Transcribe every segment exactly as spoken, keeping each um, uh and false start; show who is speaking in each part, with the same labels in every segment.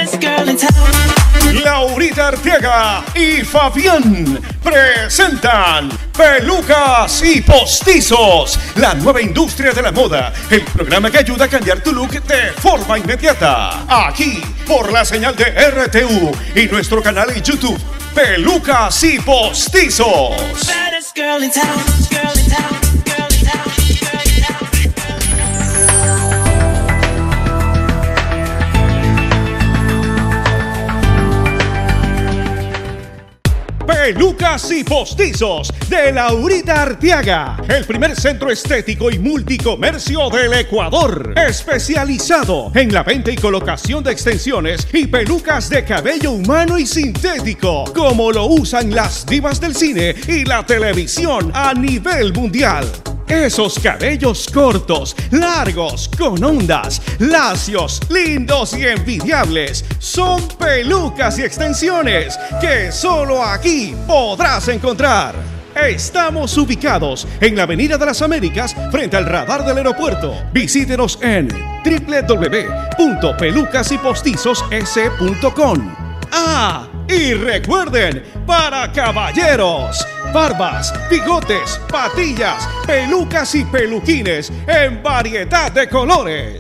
Speaker 1: Laurita Arteaga y Fabián presentan Pelucas y Postizos, la nueva industria de la moda, el programa que ayuda a cambiar tu look de forma inmediata. Aquí, por la señal de R T U y nuestro canal en YouTube, Pelucas y Postizos. Pelucas y Postizos de Laurita Arteaga, el primer centro estético y multicomercio del Ecuador, especializado en la venta y colocación de extensiones y pelucas de cabello humano y sintético, como lo usan las divas del cine y la televisión a nivel mundial. Esos cabellos cortos, largos, con ondas, lacios, lindos y envidiables son pelucas y extensiones que solo aquí podrás encontrar. Estamos ubicados en la Avenida de las Américas frente al radar del aeropuerto. Visítenos en w w w punto pelucas y postizos s punto com. Ah, y recuerden, para caballeros, barbas, bigotes, patillas, pelucas y peluquines en variedad de colores.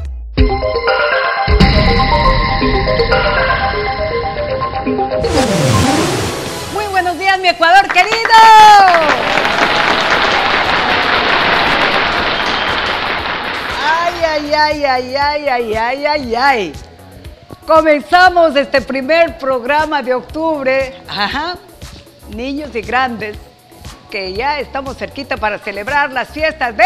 Speaker 2: Muy buenos días, mi Ecuador querido. Ay, ay, ay, ay, ay, ay, ay, ay, ay. Comenzamos este primer programa de octubre, ajá, niños y grandes, que ya estamos cerquita para celebrar las fiestas de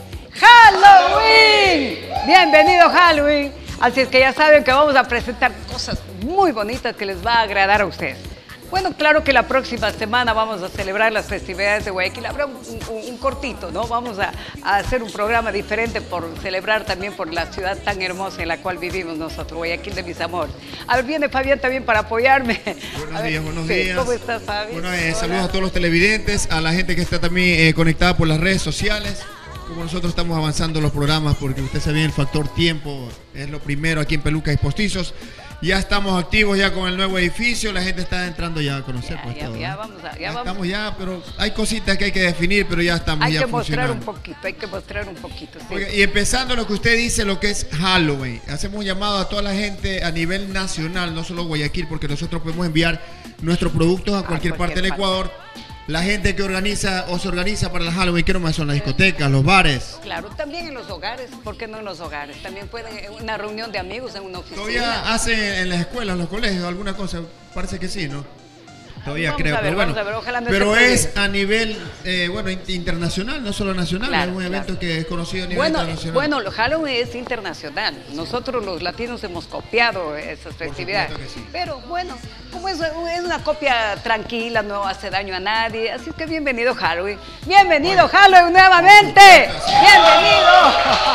Speaker 2: Halloween. Bienvenido Halloween. Así es que ya saben que vamos a presentar cosas muy bonitas que les va a agradar a ustedes. Bueno, claro que la próxima semana vamos a celebrar las festividades de Guayaquil. Habrá un, un, un cortito, ¿no? Vamos a, a hacer un programa diferente por celebrar también por la ciudad tan hermosa en la cual vivimos nosotros, Guayaquil de mis amores. A ver, viene Fabián también para apoyarme.
Speaker 3: Buenos
Speaker 2: ver,
Speaker 3: días, buenos
Speaker 2: sí,
Speaker 3: días.
Speaker 2: ¿Cómo estás, Fabi?
Speaker 3: Bueno, eh, saludos a todos los televidentes, a la gente que está también eh, conectada por las redes sociales. Como nosotros estamos avanzando los programas, porque usted sabe, el factor tiempo es lo primero aquí en Pelucas y Postizos. Ya estamos activos ya con el nuevo edificio, la gente está entrando ya a conocer
Speaker 2: ya,
Speaker 3: pues
Speaker 2: ya,
Speaker 3: todo.
Speaker 2: Ya
Speaker 3: ¿no?
Speaker 2: vamos a, ya
Speaker 3: ya
Speaker 2: vamos.
Speaker 3: Estamos ya, pero hay cositas que hay que definir, pero ya estamos
Speaker 2: hay
Speaker 3: ya
Speaker 2: que mostrar
Speaker 3: funcionando.
Speaker 2: un poquito, hay que mostrar un poquito. Sí.
Speaker 3: Oiga, y empezando lo que usted dice, lo que es Halloween, hacemos un llamado a toda la gente a nivel nacional, no solo Guayaquil, porque nosotros podemos enviar nuestros productos a cualquier,
Speaker 2: a cualquier
Speaker 3: parte del
Speaker 2: parte.
Speaker 3: Ecuador. La gente que organiza o se organiza para el Halloween, ¿qué nomás son? Las discotecas, los bares.
Speaker 2: Claro, también en los hogares, ¿por qué no en los hogares? También pueden, en una reunión de amigos, en una oficina.
Speaker 3: Todavía hacen en las escuelas, en los colegios, alguna cosa, parece que sí, ¿no? Todavía
Speaker 2: Vamos
Speaker 3: creo,
Speaker 2: a ver,
Speaker 3: pero bueno.
Speaker 2: vamos a ver, ojalá no
Speaker 3: pero
Speaker 2: esté
Speaker 3: es
Speaker 2: prohibido.
Speaker 3: a nivel, eh, bueno, internacional, no solo nacional,
Speaker 2: Claro,
Speaker 3: es un evento
Speaker 2: claro.
Speaker 3: que es conocido a nivel
Speaker 2: Bueno,
Speaker 3: internacional.
Speaker 2: bueno, lo Halloween es internacional. Nosotros los latinos hemos copiado esas festividades.
Speaker 3: supuesto que sí.
Speaker 2: Pero bueno, como es, es una copia tranquila, no hace daño a nadie. Así que bienvenido Halloween. Bienvenido Halloween nuevamente. Bienvenido.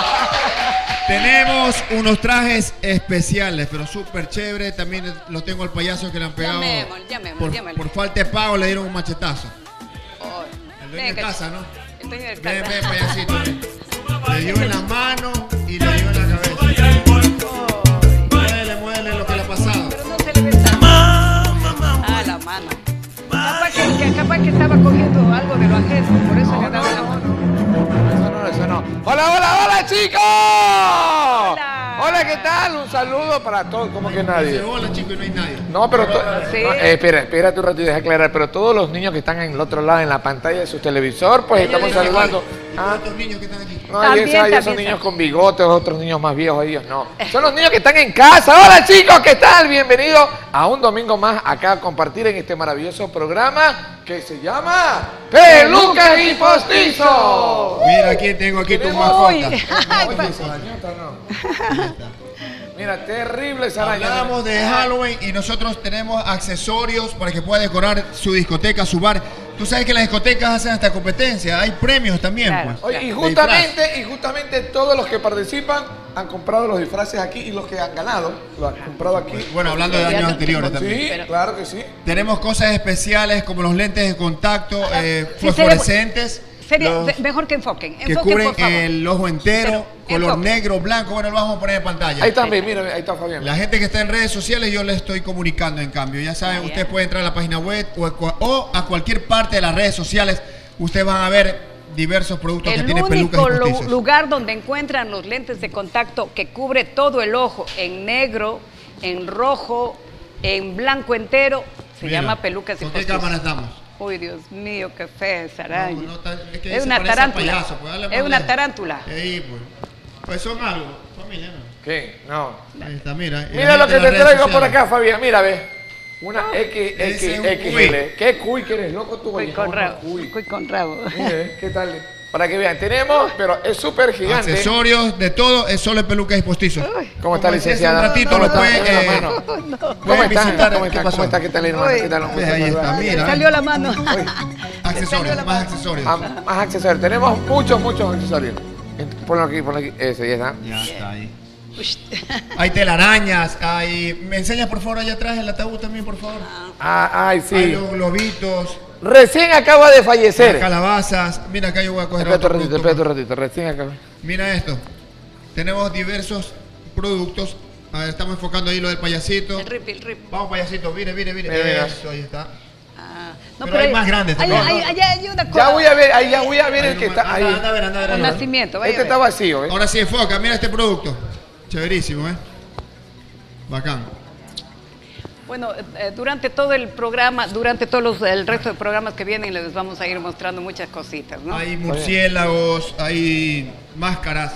Speaker 3: Tenemos unos trajes especiales, pero súper chévere. También lo tengo al payaso que le han pegado.
Speaker 2: Llamémosle, llamémosle,
Speaker 3: por,
Speaker 2: llamémosle.
Speaker 3: por falta de pago le dieron un machetazo.
Speaker 2: Oh,
Speaker 3: El dueño
Speaker 2: venga,
Speaker 3: de casa, ¿no?
Speaker 2: El dueño de
Speaker 3: Ven,
Speaker 2: casa.
Speaker 3: ven, payasito. ven. Le dio en la mano y le dio en la cabeza.
Speaker 2: Oh,
Speaker 3: Muévele, muévele lo que le ha pasado.
Speaker 2: pero no se le ve tanto. Ah, la mano. Capaz que, que, capaz que estaba cogiendo algo de lo ajeno, por eso le daba la mano.
Speaker 4: Eso no, eso no. ¡Hola, hola, hola, chicos!
Speaker 2: Hola.
Speaker 4: Hola, ¿qué tal? Un saludo para todos. ¿Cómo que nadie?
Speaker 3: Dice, hola, chico, y no hay nadie.
Speaker 4: No, pero... to-
Speaker 2: Sí.
Speaker 4: no, eh, espera, espera tu rato y deja aclarar. Pero todos los niños que están en el otro lado, en la pantalla de su televisor, pues estamos
Speaker 2: Ellos dicen
Speaker 4: saludando. Ah,
Speaker 3: Otros niños que están aquí.
Speaker 4: no,
Speaker 2: También,
Speaker 4: y esos, y esos
Speaker 2: también,
Speaker 4: niños
Speaker 2: también.
Speaker 4: con bigotes, otros niños más viejos, ellos no. Son los niños que están en casa. Hola, chicos, ¿qué tal? Bienvenidos a un domingo más acá a compartir en este maravilloso programa que se llama Pelucas y Postizos.
Speaker 3: Mira, aquí tengo aquí tu
Speaker 4: Tenemos-
Speaker 3: mascota.
Speaker 2: Uy. Ay,
Speaker 4: Oye,
Speaker 2: pa-
Speaker 4: esa arañota no. Mira, terrible esa araña.
Speaker 3: Hablamos de Halloween y nosotros tenemos accesorios para que pueda decorar su discoteca, su bar. Tú sabes que las discotecas hacen hasta competencia, hay premios también,
Speaker 2: Claro.
Speaker 3: pues.
Speaker 4: Oye, y
Speaker 3: de
Speaker 4: justamente, y justamente todos los que participan han comprado los disfraces aquí y los que han ganado lo han comprado aquí.
Speaker 3: disfraz. Bueno, hablando de
Speaker 2: Ya
Speaker 3: años
Speaker 2: no
Speaker 3: anteriores
Speaker 2: tengo-
Speaker 3: también.
Speaker 4: Sí,
Speaker 2: Pero-
Speaker 4: claro que sí.
Speaker 3: Tenemos cosas especiales como los lentes de contacto eh,
Speaker 2: Sí,
Speaker 3: fosforescentes.
Speaker 2: sería
Speaker 3: los
Speaker 2: mejor que enfoquen.
Speaker 3: que
Speaker 2: Enfoquen,
Speaker 3: cubren
Speaker 2: por favor.
Speaker 3: el ojo entero,
Speaker 2: Pero,
Speaker 3: color
Speaker 2: enfoque.
Speaker 3: negro, blanco. Bueno, lo vamos a poner en pantalla.
Speaker 4: Ahí también, mira, ahí está Fabián.
Speaker 3: La gente que está en redes sociales yo les estoy comunicando en cambio. Ya saben,
Speaker 2: Bien.
Speaker 3: ustedes pueden entrar a la página web o, a- o a cualquier parte de las redes sociales. Ustedes van a ver diversos productos que
Speaker 2: El
Speaker 3: tienen pelucas
Speaker 2: único
Speaker 3: y
Speaker 2: lu-
Speaker 3: postizos.
Speaker 2: lugar donde encuentran los lentes de contacto que cubre todo el ojo en negro, en rojo, en blanco entero, se
Speaker 3: Mira,
Speaker 2: llama pelucas y
Speaker 3: ¿con qué
Speaker 2: postizos.
Speaker 3: cámara estamos?
Speaker 2: Uy, Dios mío, qué fea esa araña.
Speaker 3: No, no, ta- es que
Speaker 2: es
Speaker 3: se
Speaker 2: una
Speaker 3: parece a
Speaker 2: tarántula.
Speaker 3: payaso, pues, dale más
Speaker 2: es una
Speaker 3: lejos.
Speaker 2: tarántula.
Speaker 3: Ahí, pues. Pues son algo, familia, ¿no?
Speaker 4: ¿Qué? No.
Speaker 3: Ahí está, mira. Y
Speaker 4: Mira
Speaker 3: la
Speaker 4: lo
Speaker 3: gente
Speaker 4: que
Speaker 3: en
Speaker 4: te
Speaker 3: las redes
Speaker 4: traigo por
Speaker 3: sociales.
Speaker 4: acá, Fabián. Mira, ve. Una X,
Speaker 3: Ese
Speaker 4: X,
Speaker 3: es un
Speaker 4: X
Speaker 3: cuy.
Speaker 4: L. ¿Qué cuy que eres, loco tú?
Speaker 2: Cuy
Speaker 4: oye?
Speaker 2: con
Speaker 4: No,
Speaker 2: rabo.
Speaker 4: no, cuy.
Speaker 2: Cuy con rabo.
Speaker 4: Mire, ¿qué tal? Para que vean, tenemos, pero es súper gigante.
Speaker 3: Accesorios, de todo, es solo en pelucas y postizos.
Speaker 4: ¿Cómo está,
Speaker 3: Como decía hace
Speaker 4: licenciada?
Speaker 3: un ratito,
Speaker 4: ¿Cómo
Speaker 3: lo
Speaker 4: está?
Speaker 3: puede,
Speaker 4: Dame la
Speaker 3: eh,
Speaker 4: mano. ¿Cómo
Speaker 3: pueden
Speaker 4: está?
Speaker 3: visitar.
Speaker 4: ¿Cómo
Speaker 3: ¿Qué
Speaker 4: está?
Speaker 3: pasó?
Speaker 4: ¿Cómo está? ¿Qué tal, hermano?
Speaker 2: Uy.
Speaker 4: ¿Qué tal?
Speaker 3: Pues ahí está, mira.
Speaker 2: Salió la mano.
Speaker 3: Accesorios, más accesorios.
Speaker 4: Ah, más accesorios. Tenemos muchos, muchos accesorios. Ponlo aquí, ponlo aquí. Ese, ya está.
Speaker 3: Ya está ahí. Hay telarañas, hay... ¿Me enseñas por favor allá atrás el ataúd también, por favor?
Speaker 4: Ah, ay,
Speaker 3: Hay
Speaker 4: sí.
Speaker 3: los globitos,
Speaker 4: Recién acaba de
Speaker 3: las
Speaker 4: fallecer.
Speaker 3: calabazas. Mira acá yo voy a coger
Speaker 4: Espérate un
Speaker 3: otro
Speaker 4: ratito,
Speaker 3: producto.
Speaker 4: espérate un ratito. Recién acaba.
Speaker 3: Mira esto. Tenemos diversos productos. A ver, estamos enfocando ahí lo del payasito.
Speaker 2: El rip, el rip.
Speaker 3: Vamos payasito, mire, mire, mire.
Speaker 4: Mira, mira.
Speaker 3: Eso, ahí está.
Speaker 2: Ah,
Speaker 3: Pero hay más grandes
Speaker 2: hay,
Speaker 3: también,
Speaker 2: hay,
Speaker 3: ¿no?
Speaker 2: hay, hay una cosa.
Speaker 4: Ya voy a ver, ahí ya voy a ver el
Speaker 3: Ahí
Speaker 4: que
Speaker 3: nomás.
Speaker 4: está ahí.
Speaker 3: Anda, anda a ver, anda a ver.
Speaker 2: Un
Speaker 3: anda a ver.
Speaker 2: nacimiento, vaya
Speaker 4: Este
Speaker 2: a ver.
Speaker 4: está vacío, ¿eh?
Speaker 3: Ahora sí, enfoca, mira este producto. Chéverísimo, ¿eh? Bacán.
Speaker 2: Bueno, eh, durante todo el programa, durante todos los, el resto de programas que vienen, les vamos a ir mostrando muchas cositas, ¿no?
Speaker 3: Hay murciélagos, hay máscaras.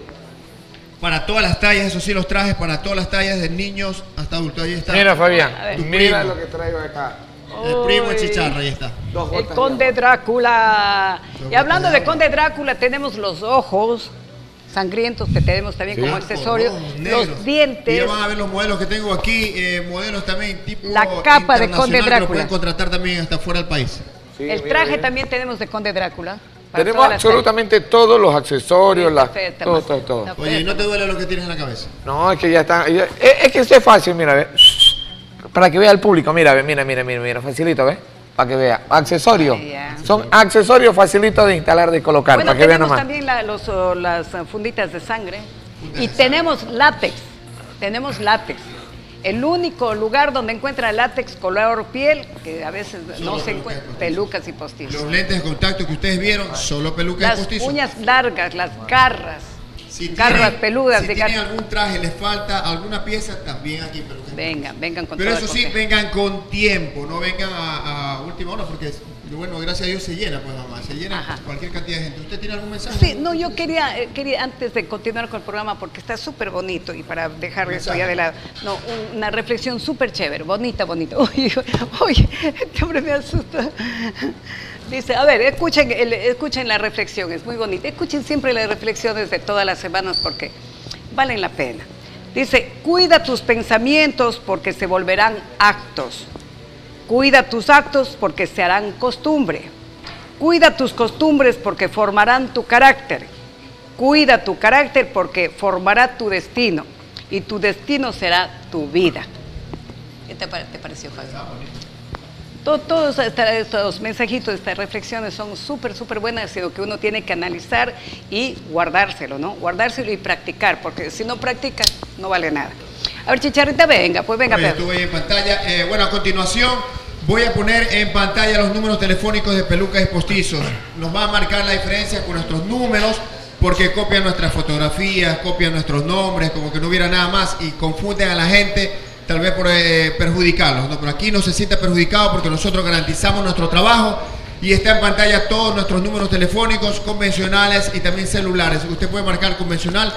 Speaker 3: Para todas las tallas, eso sí, los trajes para todas las tallas, de niños hasta adultos. Ahí está.
Speaker 4: Mira, Fabián,
Speaker 2: A ver.
Speaker 4: mira
Speaker 3: primo.
Speaker 4: lo que traigo acá.
Speaker 3: El primo
Speaker 2: Uy.
Speaker 3: Chicharra, ahí está.
Speaker 4: Dos
Speaker 2: El
Speaker 4: gotas
Speaker 2: Conde
Speaker 4: de agua.
Speaker 2: Drácula.
Speaker 3: Dos
Speaker 2: Y hablando
Speaker 3: gotas de
Speaker 2: de Conde Drácula, tenemos los ojos sangrientos que tenemos también
Speaker 4: Sí.
Speaker 2: como accesorio,
Speaker 3: Rojo, negro.
Speaker 2: los
Speaker 3: Y
Speaker 2: dientes,
Speaker 3: ya van a ver los modelos que tengo aquí, eh, modelos también tipo
Speaker 2: La capa de Conde
Speaker 3: internacional, que
Speaker 2: Drácula.
Speaker 3: lo pueden contratar también hasta fuera del país.
Speaker 4: Sí,
Speaker 2: el
Speaker 4: mira,
Speaker 2: traje
Speaker 4: mira.
Speaker 2: también tenemos de Conde Drácula. para
Speaker 4: Tenemos
Speaker 2: todas las
Speaker 4: absolutamente todos los accesorios,
Speaker 2: Sí,
Speaker 4: las,
Speaker 2: perfecto,
Speaker 4: todo,
Speaker 2: más-
Speaker 4: todo, todo.
Speaker 2: está
Speaker 3: Oye, ¿y no te duele lo que tienes en la cabeza?
Speaker 4: No, es que ya está. ya- es, es que esto es fácil, mira, ve. Para que vea el público, mira, ve, mira, mira, mira, mira, facilito, ¿ves? Para que vea. Accesorios.
Speaker 2: Ay, ya.
Speaker 4: Son accesorios facilitos de instalar, de colocar,
Speaker 2: Bueno,
Speaker 4: para que vean
Speaker 2: tenemos
Speaker 4: nomás.
Speaker 2: también la- los, oh, las eh, funditas de sangre y tenemos látex, tenemos látex. El único lugar donde encuentra látex color piel, que a veces no
Speaker 3: Solo
Speaker 2: se
Speaker 3: pelucas y
Speaker 2: encuentra,
Speaker 3: postizos.
Speaker 2: pelucas y postizos.
Speaker 3: Los lentes de contacto que ustedes vieron, solo pelucas y
Speaker 2: Las
Speaker 3: postizos.
Speaker 2: uñas largas, las garras,
Speaker 3: Si
Speaker 2: garras
Speaker 3: tienen-
Speaker 2: peludas.
Speaker 3: Si
Speaker 2: de
Speaker 3: tienen
Speaker 2: gar-
Speaker 3: algún traje, les falta alguna pieza, también aquí pelucas.
Speaker 2: Vengan, vengan con
Speaker 3: Pero
Speaker 2: toda
Speaker 3: eso sí,
Speaker 2: cosa.
Speaker 3: vengan con tiempo, no vengan a, a última hora, porque bueno, gracias a Dios se llena, pues mamá, se llena
Speaker 2: Ajá.
Speaker 3: cualquier cantidad de gente. ¿Usted tiene algún mensaje?
Speaker 2: Sí, no, yo quería, eh, quería antes de continuar con el programa, porque está súper bonito y para dejar eso ya de lado, no, un- una reflexión súper chévere, bonita, bonita. Uy, uy, este hombre me asusta. Dice, a ver, escuchen, el- escuchen la reflexión, es muy bonita. Escuchen siempre las reflexiones de todas las semanas porque valen la pena. Dice, cuida tus pensamientos porque se volverán actos. Cuida tus actos porque se harán costumbre. Cuida tus costumbres porque formarán tu carácter. Cuida tu carácter porque formará tu destino. Y tu destino será tu vida. ¿Qué te, pare- te pareció, Fabio? Todo- todos esta- estos mensajitos, estas reflexiones son súper, súper buenas, sino que uno tiene que analizar y guardárselo, ¿no? Guardárselo y practicar, porque si no practicas, no vale nada. A ver, Chicharrita, venga, pues venga,
Speaker 3: Oye,
Speaker 2: Pedro.
Speaker 3: estuve ahí en pantalla. Eh, bueno, a continuación voy a poner en pantalla los números telefónicos de Pelucas y Postizos. Nos va a marcar la diferencia con nuestros números porque copian nuestras fotografías, copian nuestros nombres, como que no hubiera nada más y confunden a la gente, tal vez por eh, perjudicarlos, ¿no? Pero aquí no se sienta perjudicado porque nosotros garantizamos nuestro trabajo y está en pantalla todos nuestros números telefónicos convencionales y también celulares. Usted puede marcar convencional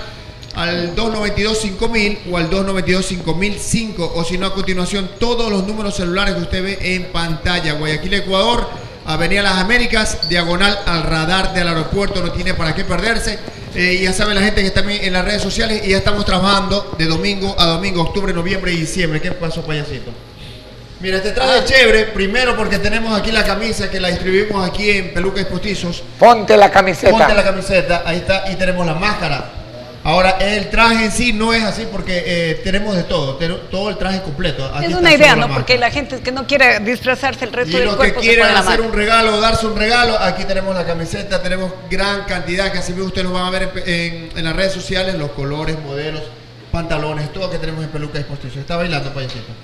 Speaker 3: al dos nueve dos cinco mil o al dos nueve dos cinco mil cinco, o si no, a continuación todos los números celulares que usted ve en pantalla. Guayaquil, Ecuador, Avenida Las Américas, diagonal al radar del aeropuerto, no tiene para qué perderse. Eh, ya saben la gente que está también en las redes sociales y ya estamos trabajando de domingo a domingo, octubre, noviembre y diciembre. ¿Qué pasó, payasito? Mira, este traje es chévere, primero porque tenemos aquí la camisa que la distribuimos aquí en Pelucas y Postizos.
Speaker 4: Ponte la camiseta.
Speaker 3: Ponte la camiseta, ahí está, y tenemos la máscara. Ahora, el traje en sí no es así porque eh, tenemos de todo, todo el traje completo. Aquí
Speaker 2: es una idea, ¿no? Porque la gente que no quiere disfrazarse el resto
Speaker 3: y
Speaker 2: del
Speaker 3: los
Speaker 2: cuerpo
Speaker 3: que quieren
Speaker 2: se
Speaker 3: hacer un regalo, darse un regalo, aquí tenemos la camiseta, tenemos gran cantidad, que así ustedes lo van a ver en, en, en las redes sociales, los colores, modelos, pantalones, todo que tenemos en Pelucas y Postizos. Está bailando, payasito.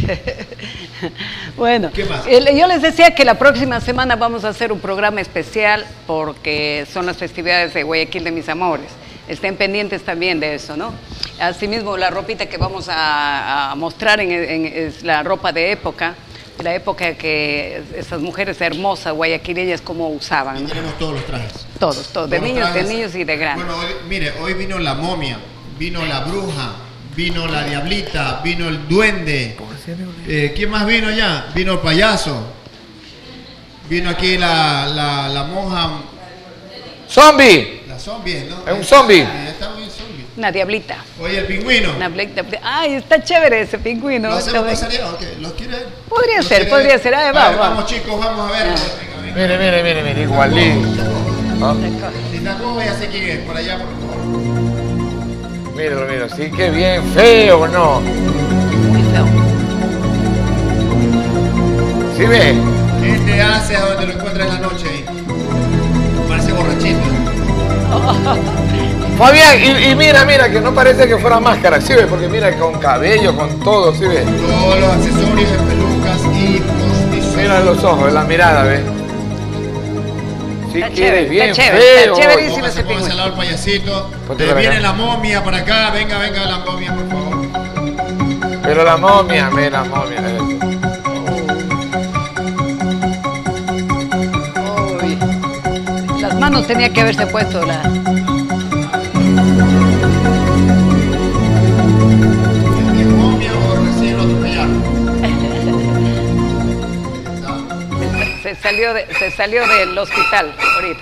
Speaker 2: Bueno,
Speaker 3: ¿qué más?
Speaker 2: Yo les decía que la próxima semana vamos a hacer un programa especial porque son las festividades de Guayaquil de mis amores. Estén pendientes también de eso, ¿no? Asimismo, la ropita que vamos a, a mostrar en, en, es la ropa de época, la época que esas mujeres hermosas guayaquileñas como usaban, ¿no?
Speaker 3: Tenemos todos los trajes.
Speaker 2: Todos, todos, todos de niños, trajes. de niños y de grandes.
Speaker 3: Bueno, hoy, mire, hoy vino la momia, vino la bruja, vino la diablita, vino el duende. Eh, ¿Quién más vino ya? Vino el payaso. Vino aquí la, la, la monja.
Speaker 4: ¡Zombie!
Speaker 3: Zombie, ¿no?
Speaker 4: Es un zombie.
Speaker 3: Está bien zombie.
Speaker 2: Una diablita.
Speaker 3: Oye, el pingüino.
Speaker 2: Una Ay, está chévere ese pingüino.
Speaker 3: ¿Lo hacemos pasaría? Okay. ¿Los quiere?
Speaker 2: Podría ser, podría ver? ser. Ay, vamos,
Speaker 3: ver, vamos, chicos, vamos a ver.
Speaker 2: Ah.
Speaker 4: Mire, mire, mire, mire, igualito. ¿Ah?
Speaker 3: Si te acojo, ya sé quién es. Por allá, por favor.
Speaker 4: Míralo, míralo. Sí, qué bien. Feo, ¿no?
Speaker 2: Muy feo.
Speaker 3: ¿Sí ve? Este hace a donde lo encuentra en la noche ahí. Parece borrachito.
Speaker 4: Fabián, y, y mira, mira, que no parece que fuera máscara, ¿sí ves? Porque mira, con cabello, con todo, ¿sí ves?
Speaker 3: Todos los accesorios de pelucas y postizos.
Speaker 4: Mira los ojos, la mirada, ¿ves? Sí,
Speaker 2: está
Speaker 4: que eres bien
Speaker 2: está chévere,
Speaker 4: feo.
Speaker 2: Está chéverísimo
Speaker 3: ese pingüino. Póngase al lado el payasito. Eh, viene la momia para acá, venga, venga la momia, por favor.
Speaker 4: Pero la momia, mira la momia.
Speaker 2: Las manos tenía que haberse puesto la... Se salió, de, se salió del hospital ahorita.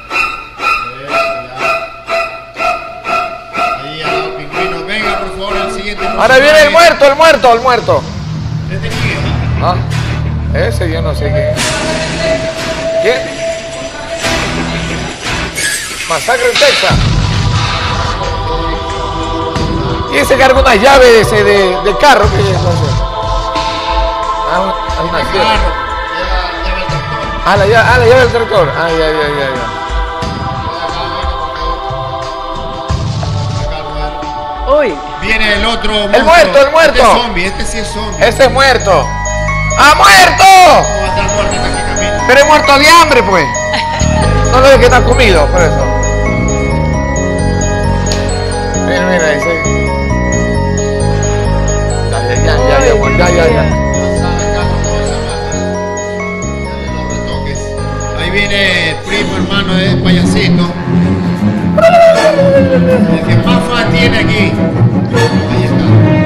Speaker 3: Ahí al lado, pingüino. Venga, por favor, al siguiente.
Speaker 4: Ahora viene el muerto, el muerto, el muerto.
Speaker 3: ¿Este quién?
Speaker 4: Ah, ese yo no sé qué. ¿Quién? Masacre en Texas. Y ese carga unas llaves de, de, de carro. ¿Qué es eso? Ah, una
Speaker 3: carro.
Speaker 4: Ah, la llave, ah, la llave del tractor. Ah, ya, ya, ya,
Speaker 3: ya.
Speaker 2: Uy.
Speaker 3: Viene el otro.
Speaker 4: El monstruo. muerto, el muerto.
Speaker 3: Este es zombie, este sí es zombie.
Speaker 4: Ese es muerto. ¡Ah, muerto!
Speaker 3: ¿Cómo va a estar muerto hasta que camina?
Speaker 4: Pero es muerto de hambre, pues. No lo de que está comido, por eso. Mira, mira, ese. Ya, ya, ya, ya, ya, ya, ya, ya.
Speaker 3: Ahí viene el primo hermano de payasito. El que más fan tiene aquí. Ahí está.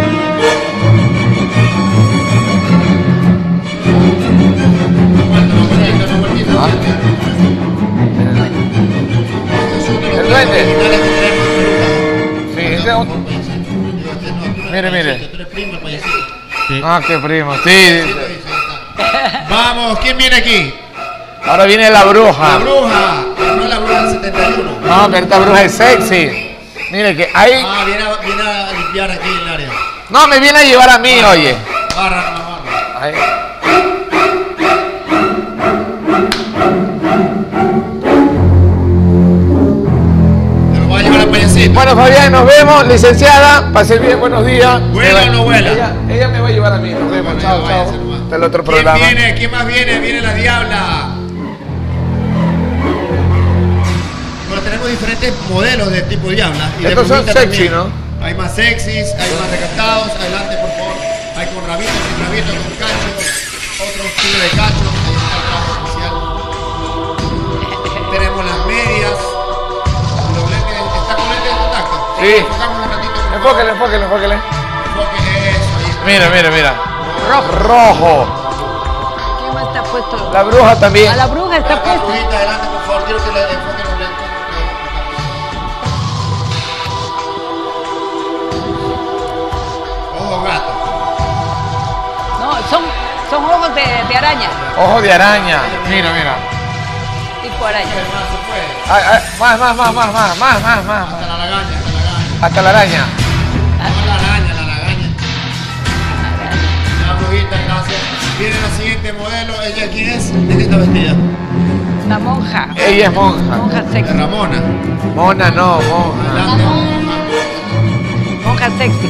Speaker 4: El duende. Sí, ese es otro. Mire, mire. Ah, qué primo, sí.
Speaker 3: Vamos, ¿quién viene aquí?
Speaker 4: Ahora viene la bruja.
Speaker 3: La bruja, pero no la bruja del setenta y uno.
Speaker 4: No, pero esta bruja es sexy. Mire que hay...
Speaker 3: Ah, viene a, viene a limpiar aquí el área.
Speaker 4: No, me viene a llevar a mí,
Speaker 3: barra,
Speaker 4: oye.
Speaker 3: Barra, barra, barra.
Speaker 4: Ahí.
Speaker 3: Te lo voy a llevar al payasito.
Speaker 4: Bueno, Fabián, nos vemos. Licenciada, pase bien, buenos días.
Speaker 3: ¿Vuela o no vuela?
Speaker 4: Ella, ella me va a llevar a mí. Nos vemos,
Speaker 3: Bueno,
Speaker 4: chao, chao. Hasta el otro
Speaker 3: ¿Quién
Speaker 4: programa.
Speaker 3: viene? ¿Quién más viene? Viene la diabla. Bueno, tenemos diferentes modelos de tipo diabla. Y
Speaker 4: estos son sexy, ¿no?
Speaker 3: Hay más sexys, hay más recatados. Adelante, por favor. Hay con rabitos, sin rabitos, con cachos. Otro estilo de cachos. Ahí está el cacho especial. Tenemos las medias. Los lentes, ¿está con lentes de contacto?
Speaker 4: Sí.
Speaker 3: Enfocamos un ratito. Por
Speaker 4: Enfóquele, enfóquele, enfóquele.
Speaker 3: Enfoque eso. Ahí está.
Speaker 4: Mira, mira, mira.
Speaker 2: Rojo.
Speaker 4: Rojo.
Speaker 2: ¿Quién más está puesto?
Speaker 4: La bruja también.
Speaker 2: A la bruja está
Speaker 3: La
Speaker 2: puesta.
Speaker 3: brujita, adelante, por favor. Quiero que le enfoquen los lentes. Ojo gato.
Speaker 2: No, son, son ojos de, de araña.
Speaker 4: Ojo de araña. Mira, mira.
Speaker 2: Tipo araña.
Speaker 3: Más se puede.
Speaker 4: Ay, ay, más, más, más, más, más, más, más, más.
Speaker 3: Hasta la lagaña, hasta la lagaña.
Speaker 4: Hasta la araña.
Speaker 3: No, la araña, la lagaña. La brujita, gracias. Viene la siguiente modelo. ¿Ella quién es? ¿De qué está vestida?
Speaker 2: La monja.
Speaker 4: Ella es monja.
Speaker 2: Monja
Speaker 3: De
Speaker 2: sexy.
Speaker 3: Ramona.
Speaker 4: Mona no, monja.
Speaker 3: Adelante.
Speaker 2: Monja sexy.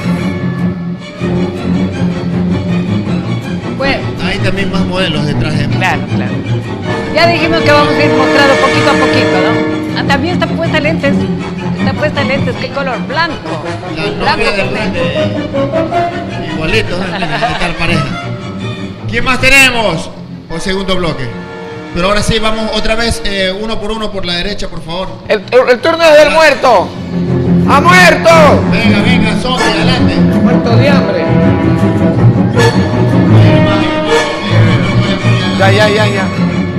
Speaker 2: Pues,
Speaker 3: Hay también más modelos detrás de mí.
Speaker 2: claro, claro. Ya dijimos que vamos a ir mostrando poquito a poquito, ¿no? Ah, también está puesta lentes. Está puesta lentes. ¿Qué color? Blanco.
Speaker 3: La
Speaker 2: Blanco
Speaker 3: novia del
Speaker 2: con negro.
Speaker 3: duende. Igualito, ¿no? Esta es la pareja. ¿Quién más tenemos? Por segundo bloque. Pero ahora sí, vamos otra vez, eh, uno por uno por la derecha, por favor.
Speaker 4: El, el, el turno es del muerto. ¡Ha muerto!
Speaker 3: Venga, venga, Sonia, adelante.
Speaker 4: Muerto de hambre. Ya, ya, ya, ya.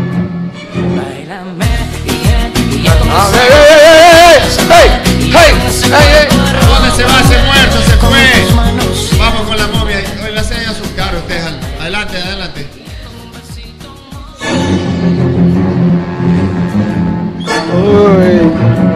Speaker 4: Ah, ¡hey, hey, hey, hey, hey, hey!
Speaker 3: ¿Dónde se va ese muerto? Se fue. Vamos con la momia. Hoy la hacen a sus caros ustedes. Adelante, adelante.
Speaker 4: Uy.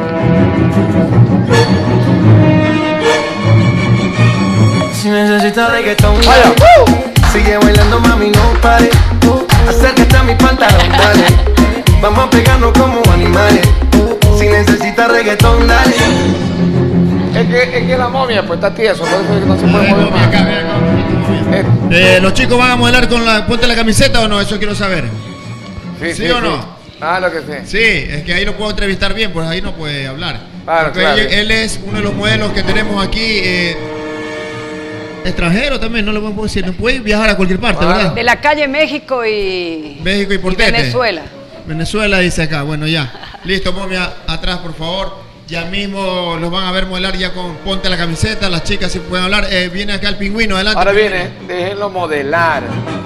Speaker 5: Si necesitas reggaetón,
Speaker 4: Vaya.
Speaker 5: sigue bailando, mami, no pare. Acércate a mi pantalón, dale. Vamos a pegarnos como animales. Si necesitas reggaetón, dale.
Speaker 4: Es que, es que la momia pues está tieso, por eso es que no se
Speaker 3: A
Speaker 4: puede
Speaker 3: ver,
Speaker 4: mover
Speaker 3: momia,
Speaker 4: más.
Speaker 3: acá, ven acá, momia.
Speaker 4: Eh,
Speaker 3: Eh, los chicos van a modelar con la. Ponte la camiseta o no, eso quiero saber.
Speaker 4: sí,
Speaker 3: ¿Sí o no?
Speaker 4: Ah, lo que sé.
Speaker 3: Sí, es que ahí lo puedo entrevistar bien, pues ahí no puede hablar.
Speaker 4: Claro,
Speaker 3: Porque
Speaker 4: claro.
Speaker 3: Él, él es uno de los modelos que tenemos aquí. Eh, extranjero también, no lo podemos decir. No puede viajar a cualquier parte,
Speaker 4: Ah.
Speaker 3: ¿verdad?
Speaker 2: De la calle México y,
Speaker 3: México y Portete.
Speaker 2: Venezuela.
Speaker 3: Venezuela dice acá, bueno ya. Listo, momia, atrás por favor. Ya mismo los van a ver modelar ya con ponte la camiseta, las chicas si pueden hablar. Eh, viene acá el pingüino, adelante.
Speaker 4: Ahora
Speaker 3: pingüino.
Speaker 4: viene, déjenlo modelar.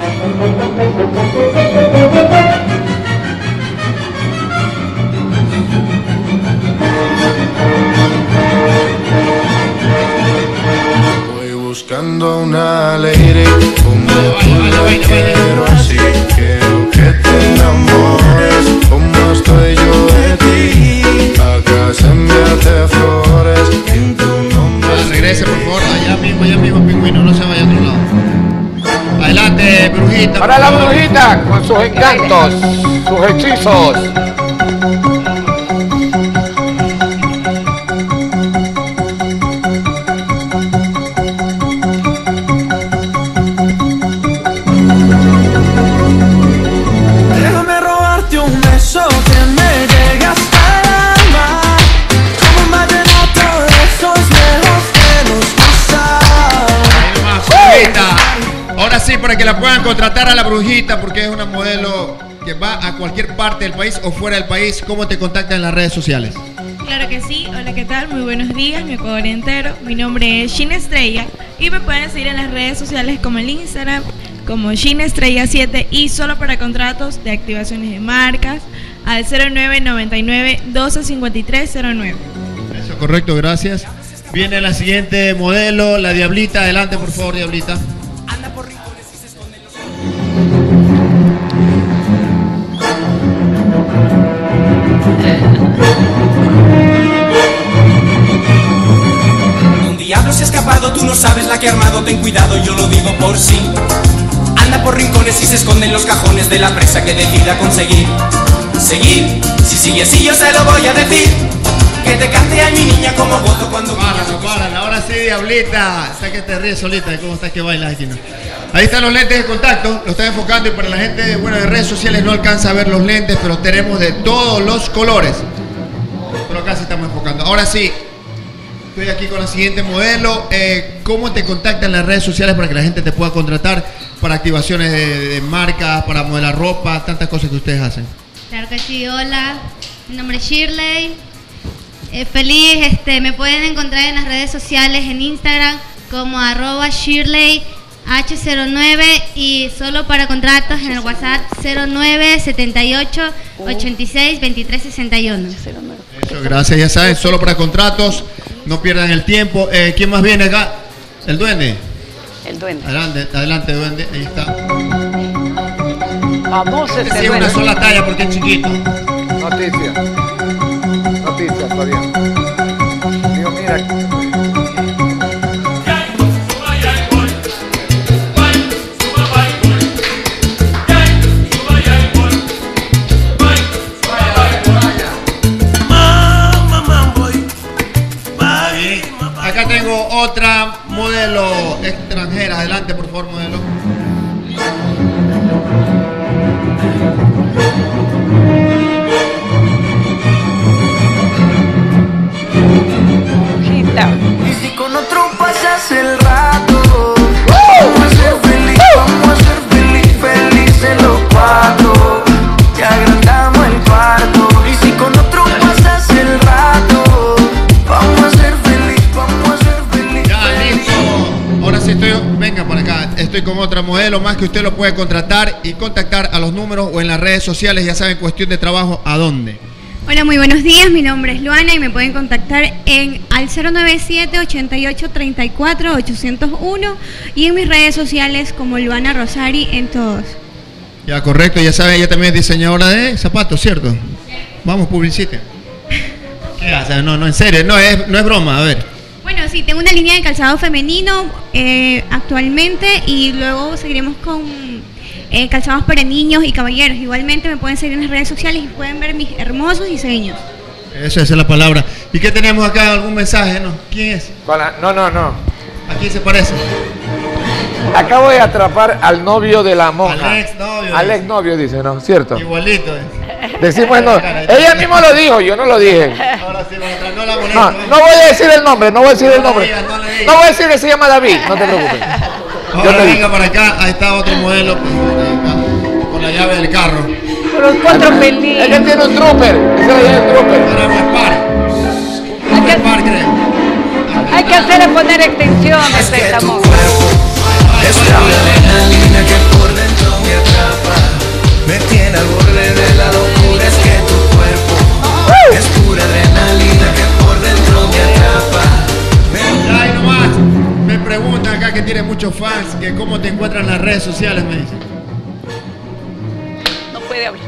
Speaker 5: Voy buscando una lady como tú
Speaker 3: Vaya,
Speaker 5: la
Speaker 3: vaya, vaya,
Speaker 5: quiero
Speaker 3: vaya.
Speaker 5: así. Quiero que te enamores como estoy yo de ti. Acá se me hace flores en tu nombre.
Speaker 3: Ah, regrese por favor, allá mismo, allá mismo pingüino, no se vaya a otro lado. Adelante, brujita.
Speaker 4: Para
Speaker 3: por
Speaker 4: la
Speaker 3: favor.
Speaker 4: brujita con sus encantos, sus hechizos.
Speaker 5: Déjame robarte un beso que me llegue hasta el alma. Como un vallenato de esos viejos que nos pasaban.
Speaker 3: Ahí nomás, brujita. Ahora sí, para que la puedan contratar a la brujita, porque es una modelo que va a cualquier parte del país o fuera del país. ¿Cómo te contactan en las redes sociales?
Speaker 6: Claro que sí, hola, ¿qué tal? Muy buenos días, mi Ecuador entero. Mi nombre es Shin Estrella y me pueden seguir en las redes sociales como el Instagram, como Shin Estrella siete y solo para contratos de activaciones de marcas al cero nueve noventa y nueve doce cincuenta y tres cero nueve.
Speaker 3: Eso, correcto, gracias. Viene la siguiente modelo, la Diablita. Adelante, por favor, Diablita.
Speaker 7: Un diablo se ha escapado, tú no sabes la que ha armado, ten cuidado, yo lo digo por sí. Anda por rincones y se esconde en los cajones de la presa que decida conseguir. Seguir, si sigue así yo se lo voy a decir. Que te cante a mi niña como gozo cuando...
Speaker 3: Párala, párala. Ahora sí, Diablita. Está que te ríes solita de cómo estás que bailas aquí, ¿no? Ahí están los lentes de contacto. Lo están enfocando y para la gente, bueno, de redes sociales no alcanza a ver los lentes, pero tenemos de todos los colores. Pero acá sí estamos enfocando. Ahora sí, estoy aquí con la siguiente modelo. Eh, ¿Cómo te contactan en las redes sociales para que la gente te pueda contratar para activaciones de, de marcas, para modelar ropa, tantas cosas que ustedes hacen?
Speaker 8: Claro que sí, hola, mi nombre es Shirley. Eh, feliz, este, me pueden encontrar en las redes sociales, en Instagram como arroba Shirley H cero nueve y solo para contratos en el WhatsApp cero nueve setenta y ocho ochenta y seis veintitrés sesenta y uno.
Speaker 3: Eso, gracias, ya saben, solo para contratos, no pierdan el tiempo. Eh, ¿Quién más viene acá? ¿El duende?
Speaker 2: El duende.
Speaker 3: Adelante, adelante, duende, ahí está.
Speaker 2: Famoso
Speaker 3: Este
Speaker 2: ese
Speaker 3: sí es una
Speaker 2: duende.
Speaker 3: sola talla porque es chiquito.
Speaker 4: Noticias. Noticias, está bien. Digo, mira,
Speaker 3: Adelante, por favor, modelo.
Speaker 5: Y si con otro pasas el rato, vamos a ser feliz, vamos a ser feliz, felices los cuatro. Te agrandamos el cuarto. Y si con otro pasas el rato, vamos a ser feliz, vamos a ser feliz.
Speaker 3: Ya, listo. Ahora sí estoy, venga para acá. Estoy con otra modelo más que usted lo puede contratar y contactar a los números o en las redes sociales. Ya saben, cuestión de trabajo, ¿a dónde?
Speaker 9: Hola, muy buenos días, mi nombre es Luana y me pueden contactar en al cero nueve siete, ochenta y ocho, treinta y cuatro, ochocientos uno y en mis redes sociales como Luana Rosari en todos.
Speaker 3: Ya, correcto, ya saben, ella también es diseñadora de zapatos, ¿cierto? Vamos, publicite. ¿Qué hace? No, no, en serio, no es, no es broma, a ver.
Speaker 9: Bueno, sí, tengo una línea de calzado femenino eh, actualmente y luego seguiremos con Eh, calzados para niños y caballeros. Igualmente me pueden seguir en las redes sociales y pueden ver mis hermosos diseños.
Speaker 3: Eso, esa es la palabra. ¿Y qué tenemos acá? ¿Algún mensaje? ¿No? ¿Quién es?
Speaker 4: No, no, no.
Speaker 3: ¿A quién se parece?
Speaker 4: Acabo de atrapar al novio de la monja.
Speaker 3: Al ex novio.
Speaker 4: Al ex novio, dice, ¿no? ¿Cierto?
Speaker 3: Igualito. Eh.
Speaker 4: Decimos el nombre. Ella misma lo dijo, yo no lo dije.
Speaker 3: Ahora sí, no la molesto.
Speaker 4: No, no voy a decir el nombre, no voy a decir el nombre. No voy a decir que se llama David, no te preocupes.
Speaker 3: Ahora venga para acá, ahí está otro modelo con la llave del carro.
Speaker 2: Con los cuatro pelitos.
Speaker 4: Ella tiene un trooper, ese es el trooper.
Speaker 3: Ahora un par.
Speaker 2: Hay que,
Speaker 3: par, creo.
Speaker 2: Hay que hacerle poner extensiones, estamos.
Speaker 5: Es la adrenalina que por dentro me atrapa, me tiene al borde de la locura. Es que tu cuerpo es pura adrenalina que por dentro me atrapa.
Speaker 3: Ya, y nomás, me preguntan acá que tiene muchos fans, que cómo te encuentran en las redes sociales, me dicen.
Speaker 2: No puede hablar.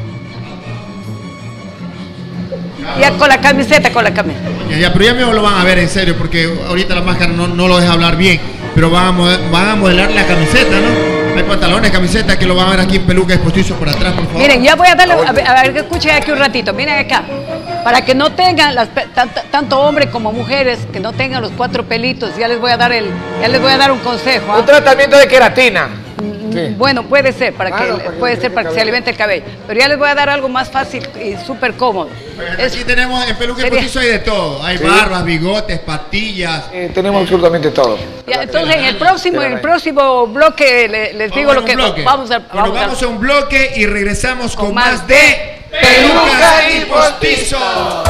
Speaker 2: Ya con la camiseta, con la camiseta.
Speaker 3: Ya, ya, pero ya mismo lo van a ver en serio, porque ahorita la máscara no, no lo deja hablar bien, pero van a, modelar, van a modelar la camiseta, ¿no? Hay pantalones, camisetas que lo van a ver aquí en Pelucas Postizos por atrás, por favor.
Speaker 2: Miren, ya voy a darle, a ver, a ver que escuchen aquí un ratito, miren acá. Para que no tengan, las, tanto, tanto hombres como mujeres, que no tengan los cuatro pelitos, ya les voy a dar el, ya les voy a dar un consejo. ¿eh?
Speaker 4: Un tratamiento de queratina.
Speaker 2: Sí. Bueno, puede ser, para
Speaker 4: claro,
Speaker 2: que,
Speaker 4: para
Speaker 2: puede
Speaker 4: que
Speaker 2: ser para que se alimente el cabello. Pero ya les voy a dar algo más fácil y súper cómodo.
Speaker 3: Pues aquí tenemos, en Pelucas Postizos hay de todo. Hay sí. barbas, bigotes, patillas.
Speaker 4: Eh, tenemos absolutamente todo.
Speaker 2: Ya, entonces, en el próximo, en el próximo bloque le, les digo lo que
Speaker 3: bloque.
Speaker 2: vamos a
Speaker 3: vamos, bueno, vamos a... a un bloque y regresamos con, con más, más de
Speaker 5: Pelucas y Postizos.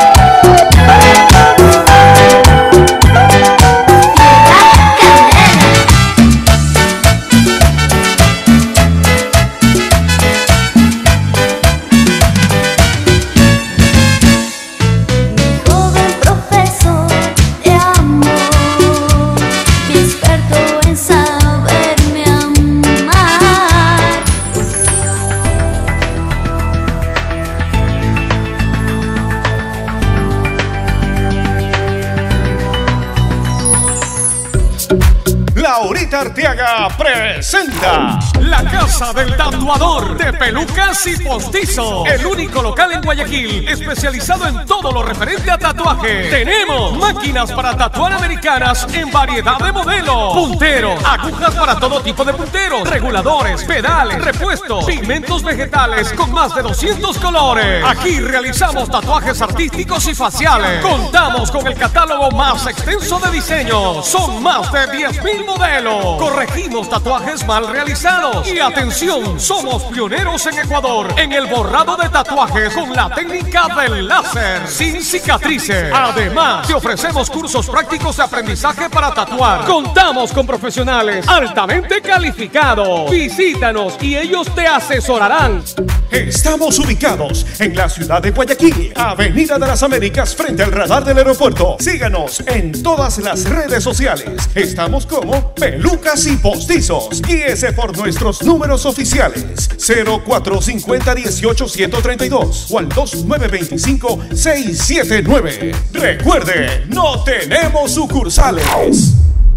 Speaker 1: Laurita Arteaga presenta La Casa del Tatuador de Pelucas y Postizos, el único local en Guayaquil especializado en todo lo referente a tatuaje. Tenemos máquinas para tatuar americanas en variedad de modelos, punteros, agujas para todo tipo de punteros, reguladores, pedales, repuestos, pigmentos vegetales con más de doscientos colores. Aquí realizamos tatuajes artísticos y faciales. Contamos con el catálogo más extenso de diseños. Son más de diez mil modelos. Corregimos tatuajes mal realizados. Y atención, somos pioneros en Ecuador en el borrado de tatuajes con la técnica del láser sin cicatrices. Además, te ofrecemos cursos prácticos de aprendizaje para tatuar. Contamos con profesionales altamente calificados. Visítanos y ellos te asesorarán. Estamos ubicados en la ciudad de Guayaquil, Avenida de las Américas, frente al radar del aeropuerto. Síganos en todas las redes sociales. Estamos como Pelucas y Postizos. Guíese por nuestros números oficiales cero cuatro cincuenta dieciocho ciento treinta y dos o al dos nueve veinticinco seiscientos setenta y nueve. Recuerde, no tenemos sucursales.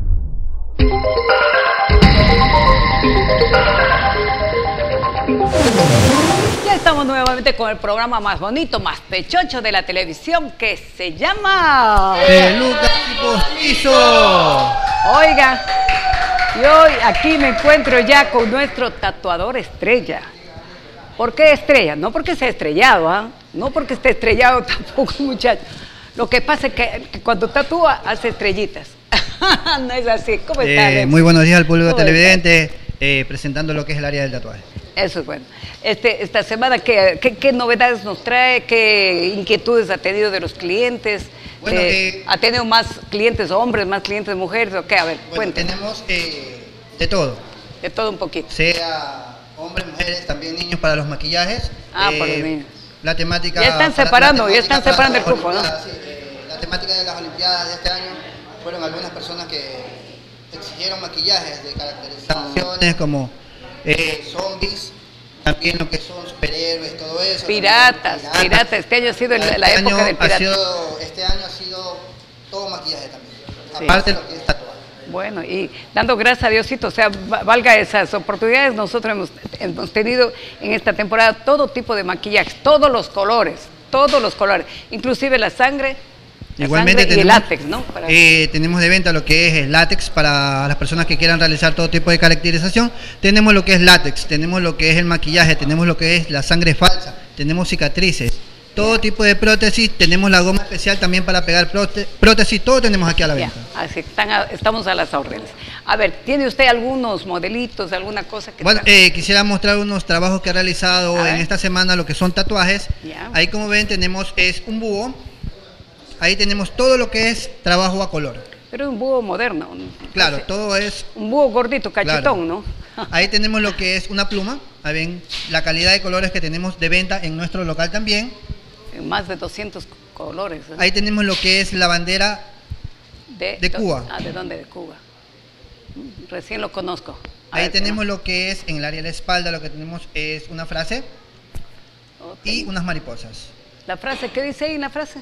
Speaker 2: Ya estamos nuevamente con el programa más bonito, más pechocho de la televisión, que se llama
Speaker 3: Pelucas y Postizos.
Speaker 2: Oiga, Y hoy aquí me encuentro ya con nuestro tatuador estrella. ¿Por qué estrella? No porque sea estrellado, ¿ah? ¿eh? No porque esté estrellado tampoco, muchacho. Lo que pasa es que, que cuando tatúa hace estrellitas. No es así. ¿Cómo estás?
Speaker 10: Eh, muy buenos días al público televidente, eh, presentando lo que es el área del tatuaje.
Speaker 2: Eso es bueno. Este, esta semana, ¿qué, qué, qué novedades nos trae? ¿Qué inquietudes ha tenido de los clientes?
Speaker 10: Bueno,
Speaker 2: eh,
Speaker 10: eh,
Speaker 2: ¿Ha tenido más clientes hombres, más clientes mujeres? ¿O qué? A ver,
Speaker 10: bueno,
Speaker 2: cuéntenos.
Speaker 10: tenemos eh, de todo.
Speaker 2: De todo un poquito.
Speaker 10: Sea hombres, mujeres, también niños para los maquillajes.
Speaker 2: Ah,
Speaker 10: eh,
Speaker 2: por los niños.
Speaker 10: La temática...
Speaker 2: Ya están
Speaker 10: para-
Speaker 2: separando,
Speaker 10: la
Speaker 2: ya están
Speaker 10: temática
Speaker 2: separando el
Speaker 10: para
Speaker 2: grupo, ¿no?
Speaker 10: las Olimpiadas, sí, eh, la temática de las Olimpiadas de este año fueron algunas personas que exigieron maquillajes de caracterizaciones como eh, zombies, también lo que son superhéroes, todo eso.
Speaker 2: Piratas,
Speaker 10: también,
Speaker 2: piratas. Este año ha sido el-
Speaker 10: Este
Speaker 2: la época
Speaker 10: año
Speaker 2: del
Speaker 10: ha
Speaker 2: pirata.
Speaker 10: sido- este año ha sido todo maquillaje también,
Speaker 2: Sí.
Speaker 10: aparte de lo que es tatuaje.
Speaker 2: Bueno, y dando gracias a Diosito, o sea, va- valga esas oportunidades, nosotros hemos, hemos tenido en esta temporada todo tipo de maquillajes, todos los colores, todos los colores, inclusive la sangre, la
Speaker 10: Igualmente
Speaker 2: sangre y el
Speaker 10: tenemos,
Speaker 2: látex, ¿no? Para-
Speaker 10: eh, tenemos de venta lo que es el látex para las personas que quieran realizar todo tipo de caracterización. Tenemos lo que es látex, tenemos lo que es el maquillaje, tenemos lo que es la sangre falsa, tenemos cicatrices, todo tipo de prótesis, tenemos la goma especial también para pegar próte- prótesis, todo tenemos aquí a la
Speaker 2: Ya,
Speaker 10: venta.
Speaker 2: así están a- estamos a las órdenes. A ver, ¿tiene usted algunos modelitos, alguna cosa que...
Speaker 10: Bueno,
Speaker 2: tra-
Speaker 10: eh, quisiera mostrar unos trabajos que he realizado
Speaker 2: A
Speaker 10: en
Speaker 2: ver.
Speaker 10: esta semana, lo que son tatuajes.
Speaker 2: Ya.
Speaker 10: Ahí como ven tenemos es un búho, ahí tenemos todo lo que es trabajo a color.
Speaker 2: Pero es un búho moderno. un-
Speaker 10: Claro, todo es...
Speaker 2: Un búho gordito, cachetón,
Speaker 10: Claro.
Speaker 2: ¿no?
Speaker 10: Ahí tenemos lo que es una pluma, ahí ven la calidad de colores que tenemos de venta en nuestro local también.
Speaker 2: Más de doscientos colores. ¿eh?
Speaker 10: Ahí tenemos lo que es la bandera
Speaker 2: de,
Speaker 10: de
Speaker 2: do-
Speaker 10: Cuba.
Speaker 2: Ah, ¿de dónde? De Cuba. Mm, Recién lo conozco. A
Speaker 10: Ahí
Speaker 2: ver,
Speaker 10: tenemos
Speaker 2: ¿qué
Speaker 10: lo que es en el área de la espalda, lo que tenemos es una frase
Speaker 2: más? Ok.
Speaker 10: y unas mariposas.
Speaker 2: La frase, ¿qué dice ahí en la frase?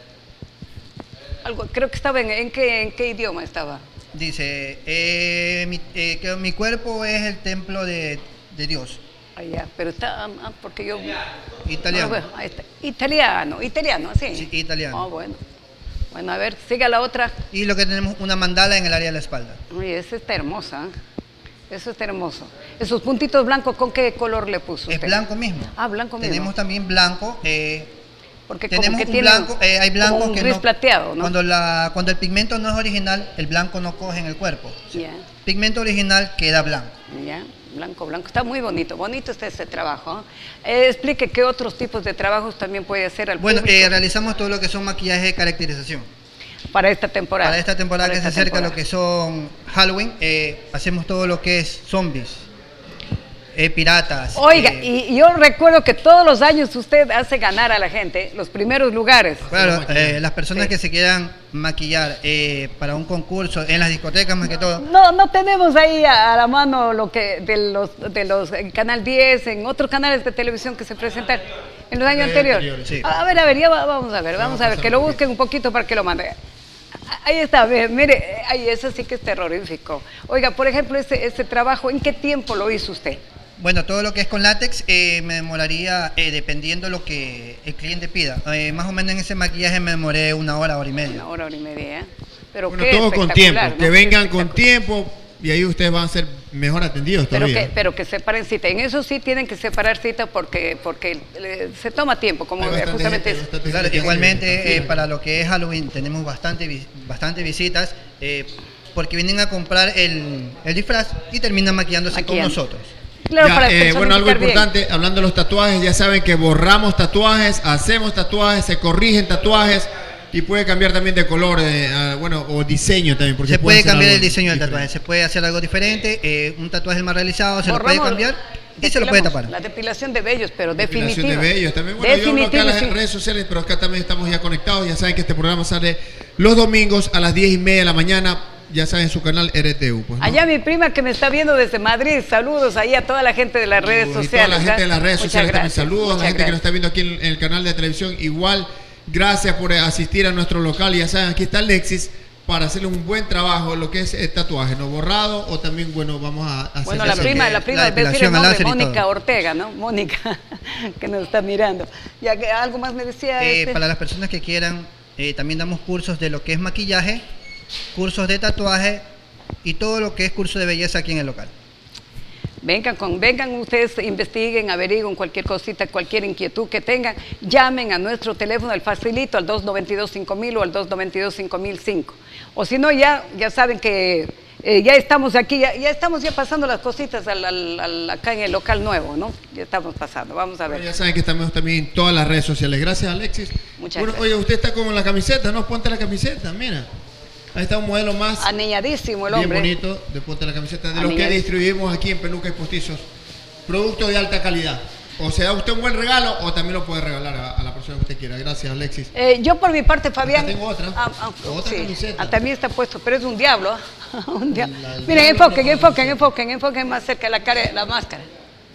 Speaker 2: Algo, creo que estaba en, ¿en qué, en qué idioma estaba?
Speaker 10: Dice, eh, mi, eh, que mi cuerpo es el templo de, de Dios.
Speaker 2: Allá, pero está, ah, ah, porque yo...
Speaker 10: Italiano.
Speaker 2: Ah, bueno, ahí está. Italiano, italiano, así.
Speaker 10: Sí, italiano.
Speaker 2: Ah, bueno. Bueno, a ver, siga la otra.
Speaker 10: Y lo que tenemos una mandala en el área de la espalda.
Speaker 2: Uy, esa está hermosa. ¿eh? Eso está hermoso. Esos puntitos blancos, ¿con qué color le puso
Speaker 10: Es
Speaker 2: usted?
Speaker 10: blanco mismo.
Speaker 2: Ah, blanco mismo.
Speaker 10: Tenemos también blanco. eh,
Speaker 2: Porque como
Speaker 10: tenemos
Speaker 2: que
Speaker 10: un
Speaker 2: tiene
Speaker 10: blanco, eh, hay blancos
Speaker 2: como un
Speaker 10: que
Speaker 2: gris
Speaker 10: no,
Speaker 2: plateado, ¿no?
Speaker 10: Cuando, la, cuando el pigmento no es original, el blanco no coge en el cuerpo.
Speaker 2: Ya,
Speaker 10: Pigmento original queda blanco.
Speaker 2: ya, blanco, blanco. Está muy bonito, bonito está ese trabajo. ¿eh? Eh, explique qué otros tipos de trabajos también puede hacer al
Speaker 10: Bueno,
Speaker 2: público
Speaker 10: eh, realizamos todo lo que son maquillajes de caracterización.
Speaker 2: para esta temporada.
Speaker 10: Para esta temporada
Speaker 2: Para
Speaker 10: que se
Speaker 2: esta
Speaker 10: acerca,
Speaker 2: temporada.
Speaker 10: lo que son Halloween, eh, hacemos todo lo que es zombies, eh, piratas.
Speaker 2: Oiga,
Speaker 10: eh,
Speaker 2: y yo recuerdo que todos los años usted hace ganar a la gente los primeros lugares.
Speaker 10: Claro, eh, las personas
Speaker 2: Sí.
Speaker 10: que se quieran maquillar eh, para un concurso en las discotecas más que todo.
Speaker 2: No, no tenemos ahí a, a la mano lo que de los de los en Canal diez, en otros canales de televisión que se presentan en los años
Speaker 3: Eh,
Speaker 2: anteriores.
Speaker 3: anteriores,
Speaker 10: sí.
Speaker 2: A ver, a ver, ya va- vamos a ver, vamos a ver,
Speaker 3: pasar
Speaker 2: que lo
Speaker 3: un
Speaker 2: busquen un poquito para que lo mande. Ahí está, ve, mire, ahí eso sí que es terrorífico. Oiga, por ejemplo, ese, ese trabajo, ¿en qué tiempo lo hizo usted?
Speaker 10: Bueno, todo lo que es con látex eh, me demoraría eh, dependiendo lo que el cliente pida. Eh, más o menos en ese maquillaje me demoré una hora, hora y media.
Speaker 2: Una hora, hora y media, ¿eh? Pero
Speaker 3: Bueno,
Speaker 2: qué
Speaker 3: todo con
Speaker 2: espectacular,
Speaker 3: tiempo,
Speaker 2: ¿no?
Speaker 3: que
Speaker 2: Qué
Speaker 3: vengan con
Speaker 2: espectacular.
Speaker 3: tiempo y ahí ustedes van a ser mejor atendidos
Speaker 2: Pero
Speaker 3: todavía.
Speaker 2: que, pero que separen cita. En eso sí tienen que separar cita porque, porque eh, se toma tiempo, como
Speaker 3: Hay bastante
Speaker 2: justamente
Speaker 3: gente,
Speaker 2: es.
Speaker 3: bastante
Speaker 10: Claro,
Speaker 3: gente que
Speaker 10: igualmente
Speaker 3: hace-
Speaker 10: eh, para lo que es Halloween tenemos bastante, vi- bastante visitas eh, porque vienen a comprar el, el disfraz y terminan maquillándose
Speaker 2: Maquillando.
Speaker 10: con nosotros.
Speaker 2: Claro,
Speaker 3: Ya,
Speaker 2: para
Speaker 3: eh, bueno, algo
Speaker 2: personificar bien.
Speaker 3: importante, hablando de los tatuajes, ya saben que borramos tatuajes, hacemos tatuajes, se corrigen tatuajes y puede cambiar también de color, eh, ah, bueno, o diseño también. Porque
Speaker 10: Se puede
Speaker 3: hacer
Speaker 10: cambiar
Speaker 3: algo
Speaker 10: el diseño del
Speaker 3: diferente.
Speaker 10: tatuaje, se puede hacer algo diferente, eh, un tatuaje mal realizado se lo puede
Speaker 2: Borramos,
Speaker 10: cambiar y se lo puede
Speaker 2: depilamos,
Speaker 10: tapar.
Speaker 2: La depilación de vellos, pero
Speaker 3: Depilación
Speaker 2: definitiva.
Speaker 3: de vellos también. Bueno, yo hablo acá en las
Speaker 2: sí.
Speaker 3: redes sociales, pero acá también estamos ya conectados. Ya saben que este programa sale los domingos a las diez y media de la mañana. Ya saben, su canal R T U. Pues, ¿no?
Speaker 2: Allá mi prima que me está viendo desde Madrid, saludos ahí a toda la gente de las redes
Speaker 3: Y
Speaker 2: sociales.
Speaker 3: toda la gente
Speaker 2: ¿ah?
Speaker 3: de las redes
Speaker 2: Muchas
Speaker 3: sociales también.
Speaker 2: gracias,
Speaker 3: Saludos a la
Speaker 2: muchas
Speaker 3: gente que nos está
Speaker 2: gracias.
Speaker 3: viendo aquí en, en el canal de televisión. Igual, gracias por asistir a nuestro local. Ya saben, aquí está Alexis para hacerle un buen trabajo lo que es el tatuaje, ¿no? Borrado o también, bueno, vamos a hacer
Speaker 2: Bueno, la
Speaker 3: eso
Speaker 2: prima,
Speaker 3: que-
Speaker 2: la prima,
Speaker 10: la
Speaker 2: decir el
Speaker 10: depilación al
Speaker 2: nombre,
Speaker 10: láser y
Speaker 2: Mónica
Speaker 10: todo.
Speaker 2: Ortega, ¿no? Mónica, que nos está mirando. Ya que algo más me decía.
Speaker 10: Eh,
Speaker 2: este?
Speaker 10: para las personas que quieran, eh, también damos cursos de lo que es maquillaje, cursos de tatuaje y todo lo que es curso de belleza aquí en el local.
Speaker 2: Vengan, con, vengan ustedes, investiguen, averigüen cualquier cosita, cualquier inquietud que tengan, llamen a nuestro teléfono, al facilito, al dos nueve dos cinco mil o al dos nueve dos cinco mil cinco. O si no, ya, ya saben que eh, ya estamos aquí, ya, ya estamos ya pasando las cositas al, al, al, acá en el local nuevo, ¿no? Ya estamos pasando, vamos a ver.
Speaker 3: Bueno, ya saben que estamos también en todas las redes sociales. Gracias, Alexis.
Speaker 2: Muchas
Speaker 3: bueno,
Speaker 2: gracias.
Speaker 3: Oye, usted está como en la camiseta, ¿no? Ponte la camiseta, mira. Ahí está un modelo más
Speaker 2: aniñadísimo el
Speaker 3: bien
Speaker 2: hombre.
Speaker 3: bonito de Ponte la Camiseta, de los que
Speaker 2: Aniñadísimo.
Speaker 3: distribuimos aquí en Pelucas y Postizos. Producto de alta calidad. O se da usted un buen regalo o también lo puede regalar a, a la persona que usted quiera. Gracias, Alexis.
Speaker 2: Eh, yo por mi parte, Fabián.
Speaker 3: Acá tengo otra.
Speaker 2: Ah, ah,
Speaker 3: otra
Speaker 2: sí,
Speaker 3: camiseta.
Speaker 2: ah, también está puesto, pero es un diablo. ¿eh? un diablo.
Speaker 3: La- el
Speaker 2: Miren,
Speaker 3: diablo
Speaker 2: enfoquen,
Speaker 3: no
Speaker 2: enfoquen, enfoquen, enfoquen más cerca la cara, la máscara.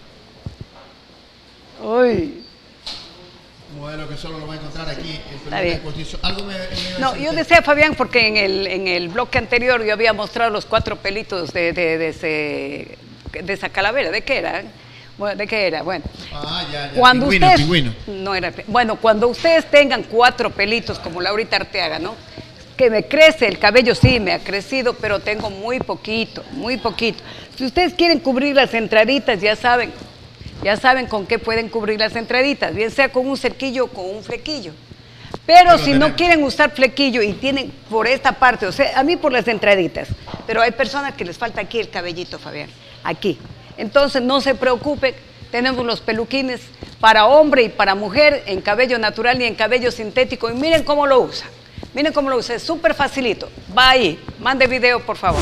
Speaker 2: Uy.
Speaker 3: Un modelo que solo lo va a encontrar aquí en
Speaker 2: Está
Speaker 3: Pelucas y
Speaker 2: bien.
Speaker 3: Postizos. Algo me, me iba a
Speaker 2: No,
Speaker 3: decir
Speaker 2: yo
Speaker 3: usted.
Speaker 2: decía, Fabián, porque en el, en el bloque anterior yo había mostrado los cuatro pelitos de, de, de, ese, de esa calavera. ¿De qué era? Bueno, ¿de qué era? Bueno.
Speaker 3: Ah, ya, ya.
Speaker 2: Cuando
Speaker 3: pingüino,
Speaker 2: ustedes,
Speaker 3: pingüino.
Speaker 2: No era, bueno, cuando ustedes tengan cuatro pelitos como Laurita Arteaga, ¿no? Que me crece el cabello, sí, me ha crecido, pero tengo muy poquito, muy poquito. Si ustedes quieren cubrir las entraditas, ya saben, ya saben con qué pueden cubrir las entraditas, bien sea con un cerquillo o con un flequillo. Pero
Speaker 3: Pero
Speaker 2: si
Speaker 3: tenemos.
Speaker 2: no quieren usar flequillo y tienen por esta parte, o sea, a mí por las entraditas, pero hay personas que les falta aquí el cabellito, Fabián, aquí. Entonces no se preocupen, tenemos los peluquines para hombre y para mujer en cabello natural y en cabello sintético y miren cómo lo usa, miren cómo lo usa, es súper facilito. Va ahí, mande video por favor.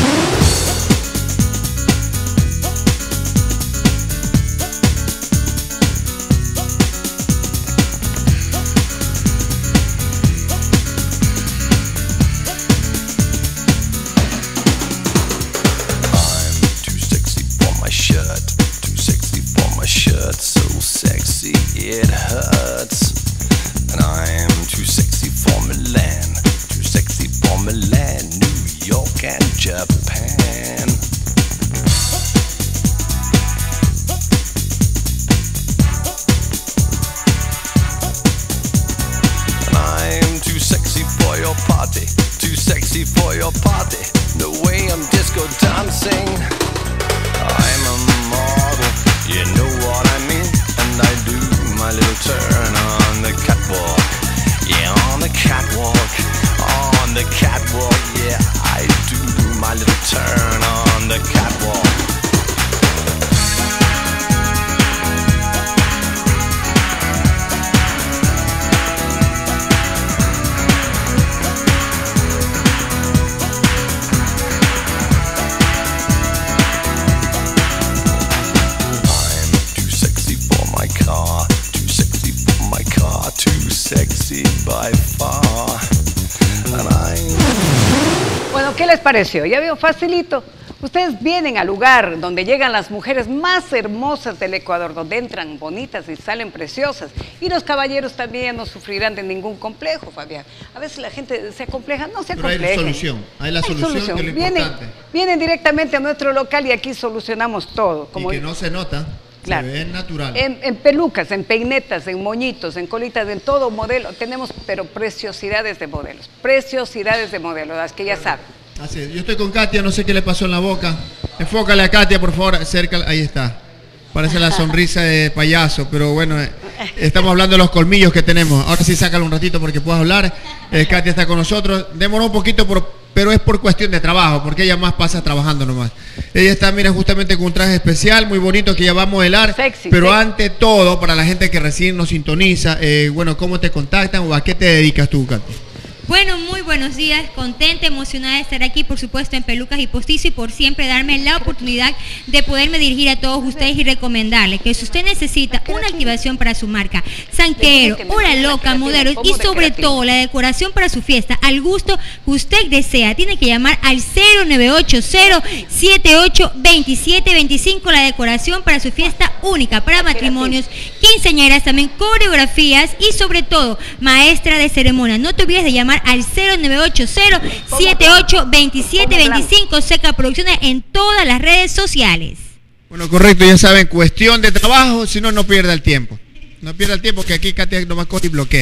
Speaker 11: Too sexy for my shirt, too sexy for my shirt, so sexy it hurts. And I'm too sexy for Milan, too sexy for Milan, New York and Japan. And I'm too sexy for your party, too sexy for your party. The way I'm disco dancing, I'm a model, you know what I mean. And I do my little turn on the catwalk, yeah, on the catwalk, on the catwalk, yeah, I do my little turn on the catwalk. I'm too sexy for my car, too sexy for my car, too sexy by far. And I'm
Speaker 2: Bueno, ¿qué les pareció? Ya veo, facilito. Ustedes vienen al lugar donde llegan las mujeres más hermosas del Ecuador, donde entran bonitas y salen preciosas. Y los caballeros también no sufrirán de ningún complejo, Fabián. A veces la gente se acompleja, no se
Speaker 3: Pero hay
Speaker 2: acomplejen.
Speaker 3: solución, hay la solución, que es lo
Speaker 2: vienen,
Speaker 3: importante.
Speaker 2: vienen directamente a nuestro local y aquí solucionamos todo. Como
Speaker 3: Y que no se nota,
Speaker 2: Claro.
Speaker 3: se ve natural.
Speaker 2: En, en pelucas, en peinetas, en moñitos, en colitas, en todo modelo. Tenemos, pero preciosidades de modelos. Preciosidades de modelos, las que ya saben.
Speaker 3: Así es. Yo estoy con Katia, no sé qué le pasó en la boca. Enfócale a Katia, por favor, cerca, ahí está. Parece la sonrisa de payaso, pero bueno, eh, estamos hablando de los colmillos que tenemos. Ahora sí, sácalo un ratito porque puedas hablar. Eh, Katia está con nosotros. Demoró un poquito, por, pero es por cuestión de trabajo, porque ella más pasa trabajando nomás. Ella está, mira, justamente con un traje especial, muy bonito, que ella va a modelar.
Speaker 2: Sexy,
Speaker 3: pero
Speaker 2: sexy.
Speaker 3: ante todo, para la gente que recién nos sintoniza, eh, bueno, ¿cómo te contactan o a qué te dedicas tú, Katia?
Speaker 12: Bueno, muy buenos días, contenta, emocionada de estar aquí, por supuesto, en Pelucas y Postizos y por siempre darme la oportunidad de poderme dirigir a todos ustedes y recomendarle que si usted necesita una activación para su marca, sanquero, hora loca, modelos y sobre todo la decoración para su fiesta, al gusto que usted desea, tiene que llamar al cero nueve ocho cero siete ocho dos siete dos cinco, la decoración para su fiesta única, para matrimonios, quinceañeras, también coreografías y sobre todo maestra de ceremonia. No te olvides de llamar al cero nueve ocho cero siete ocho dos siete dos cinco, Seca Producciones en todas las redes sociales.
Speaker 3: Bueno, correcto, ya saben, cuestión de trabajo, si no, no pierda el tiempo. No pierda el tiempo, que aquí Katia nomás corta y bloquea.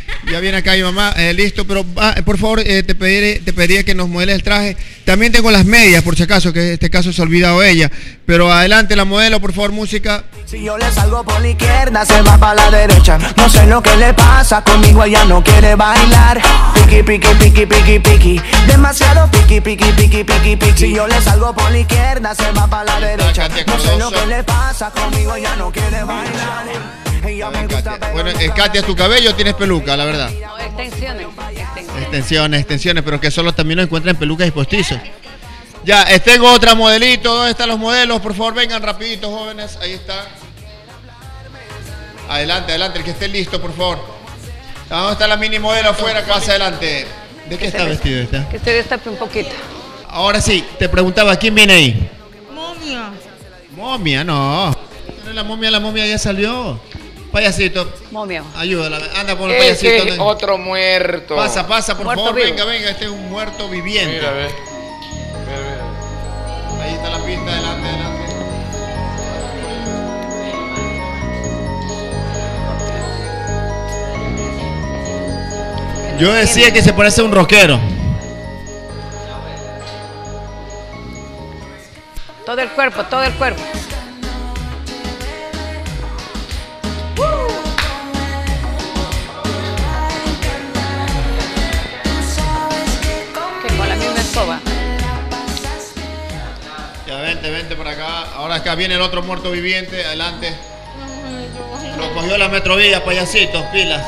Speaker 3: Ya viene acá mi mamá, eh, listo, pero ah, por favor eh, te, pediré, te pediría que nos modeles el traje. También tengo las medias, por si acaso, que en este caso se ha olvidado ella. Pero adelante la modelo, por favor, música.
Speaker 5: Si yo le salgo por la izquierda, se va para la derecha. No sé lo que le pasa, conmigo ella no quiere bailar. Piqui, piqui, piqui, piqui, piqui. Demasiado piqui, piqui, piqui, piqui, piqui. Si yo le salgo por la izquierda, se va para la derecha. No sé lo que le pasa, conmigo ella no quiere bailar. Ella me gusta.
Speaker 3: Bueno, eh, Katia, tu cabello tienes peluca, la verdad.
Speaker 2: No, extensiones, extensiones.
Speaker 3: Extensiones, extensiones, pero que solo también lo encuentran en pelucas y postizos. Ya, eh, tengo otra modelito. ¿Dónde están los modelos? Por favor, vengan rapidito, jóvenes. Ahí está. Adelante, adelante, el que esté listo, por favor. ¿Dónde está la mini modelo afuera? Pasa adelante. ¿De qué está vestido esta?
Speaker 2: Que se destape un poquito.
Speaker 3: Ahora sí, te preguntaba, ¿quién viene ahí?
Speaker 6: Momia.
Speaker 3: Momia, no. No es la momia, la momia ya salió. Payasito.
Speaker 2: Momia.
Speaker 3: Ayúdala, anda por el
Speaker 4: Ese
Speaker 3: payasito.
Speaker 4: es otro muerto.
Speaker 3: Pasa, pasa, por
Speaker 2: Muerto
Speaker 3: favor,
Speaker 2: vivo.
Speaker 3: venga, venga, este es un muerto viviente.
Speaker 4: Mira, ve. Mira, mira.
Speaker 3: Ahí está la pista, adelante, adelante. Yo decía que se parece a un rockero.
Speaker 2: Todo el cuerpo, todo el cuerpo. Que con la misma escoba.
Speaker 3: Ya vente, vente por acá. Ahora acá viene el otro muerto viviente, adelante. Lo cogió la Metrovía, payasitos, pilas.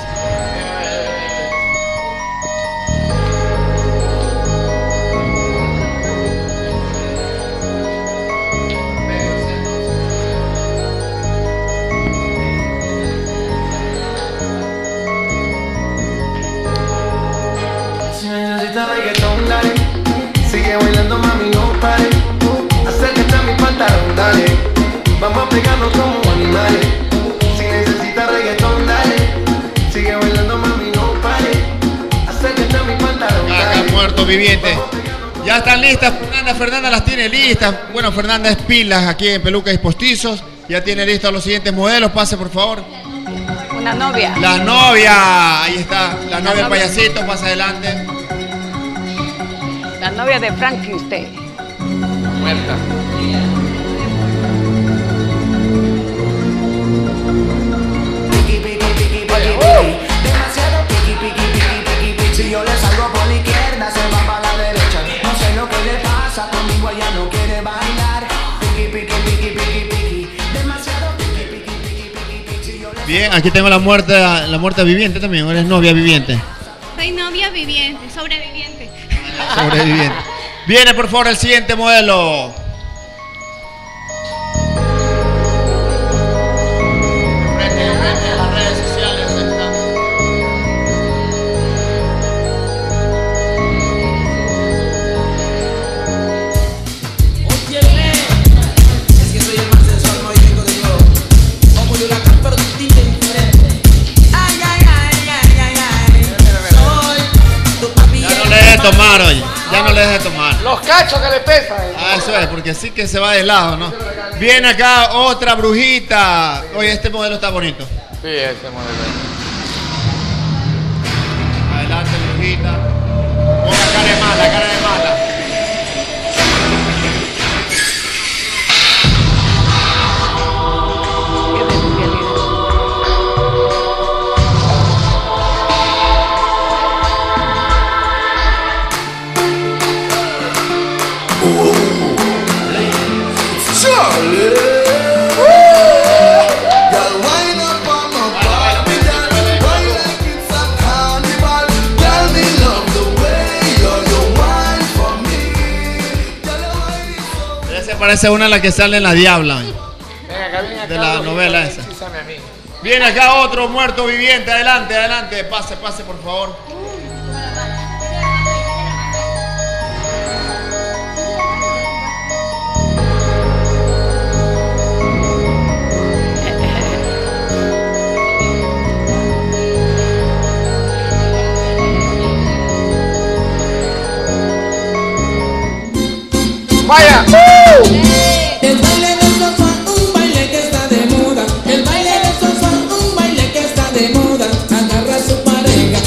Speaker 5: Reggaetón, dale. Sigue bailando, mami, no pare. Acércate a mi pantalón, dale. Vamos a pegarnos como animales. Si necesitas reggaetón, dale. Sigue bailando, mami, no pare. Acércate a mi pantalón, dale.
Speaker 3: Acá muerto viviente. Ya están listas, Fernanda. Fernanda las tiene listas. Bueno, Fernanda es pilas aquí en Pelucas y Postizos. Ya tiene listos los siguientes modelos. Pase, por favor.
Speaker 2: Una novia.
Speaker 3: La novia. Ahí está. La novia del
Speaker 2: novia.
Speaker 3: payasito. Pasa adelante.
Speaker 2: La novia de Frankenstein.
Speaker 4: Muerta.
Speaker 5: Piqui, piqui, piqui, piqui, piqui. Demasiado piqui, piqui, piqui, piqui, piqui. Si yo le salgo por la izquierda, se va para la derecha. No sé lo que le pasa, conmigo ella no quiere bailar. Piqui, piqui, piqui, piqui, piqui. Demasiado piqui, piqui, piqui, piqui, piqui. Si yo le
Speaker 3: Bien, aquí tengo la muerta, la muerta viviente también. ¿O eres novia viviente?
Speaker 9: Soy novia viviente, sobreviviente.
Speaker 3: Sobreviviente. Viene, por favor, el siguiente modelo. Frente, frente a las redes sociales. Ahí está.
Speaker 7: Óyeme, es que soy el más sensual movimiento de Dios. Como yo la canto, pero distinta y diferente. Ay, ay, ay, ay, ay, ay. Soy tu papi.
Speaker 3: Ya no le dejes tomar, oye. Ya no le dejes tomar.
Speaker 4: Los cachos que le pesan.
Speaker 3: Ah, eso es, porque sí que se va de lado, ¿no? Viene acá otra brujita. Oye, este modelo está bonito.
Speaker 4: Sí, ese modelo.
Speaker 3: Adelante, brujita. Ponga cara de mala, cara de mala.
Speaker 2: Qué bestialidad.
Speaker 3: Esa parece una de las que sale en La Diabla. oye.
Speaker 4: Ven acá, ven acá.
Speaker 3: De la
Speaker 4: Brujita,
Speaker 3: novela
Speaker 4: ven,
Speaker 3: esa.
Speaker 4: chízame a mí.
Speaker 3: Viene acá otro muerto viviente. Adelante, adelante. Pase, pase, por favor.
Speaker 4: ¡Vaya!
Speaker 7: El baile del sofá, un baile que está de moda. El baile del sofá, un baile que está de moda. Agarra a su pareja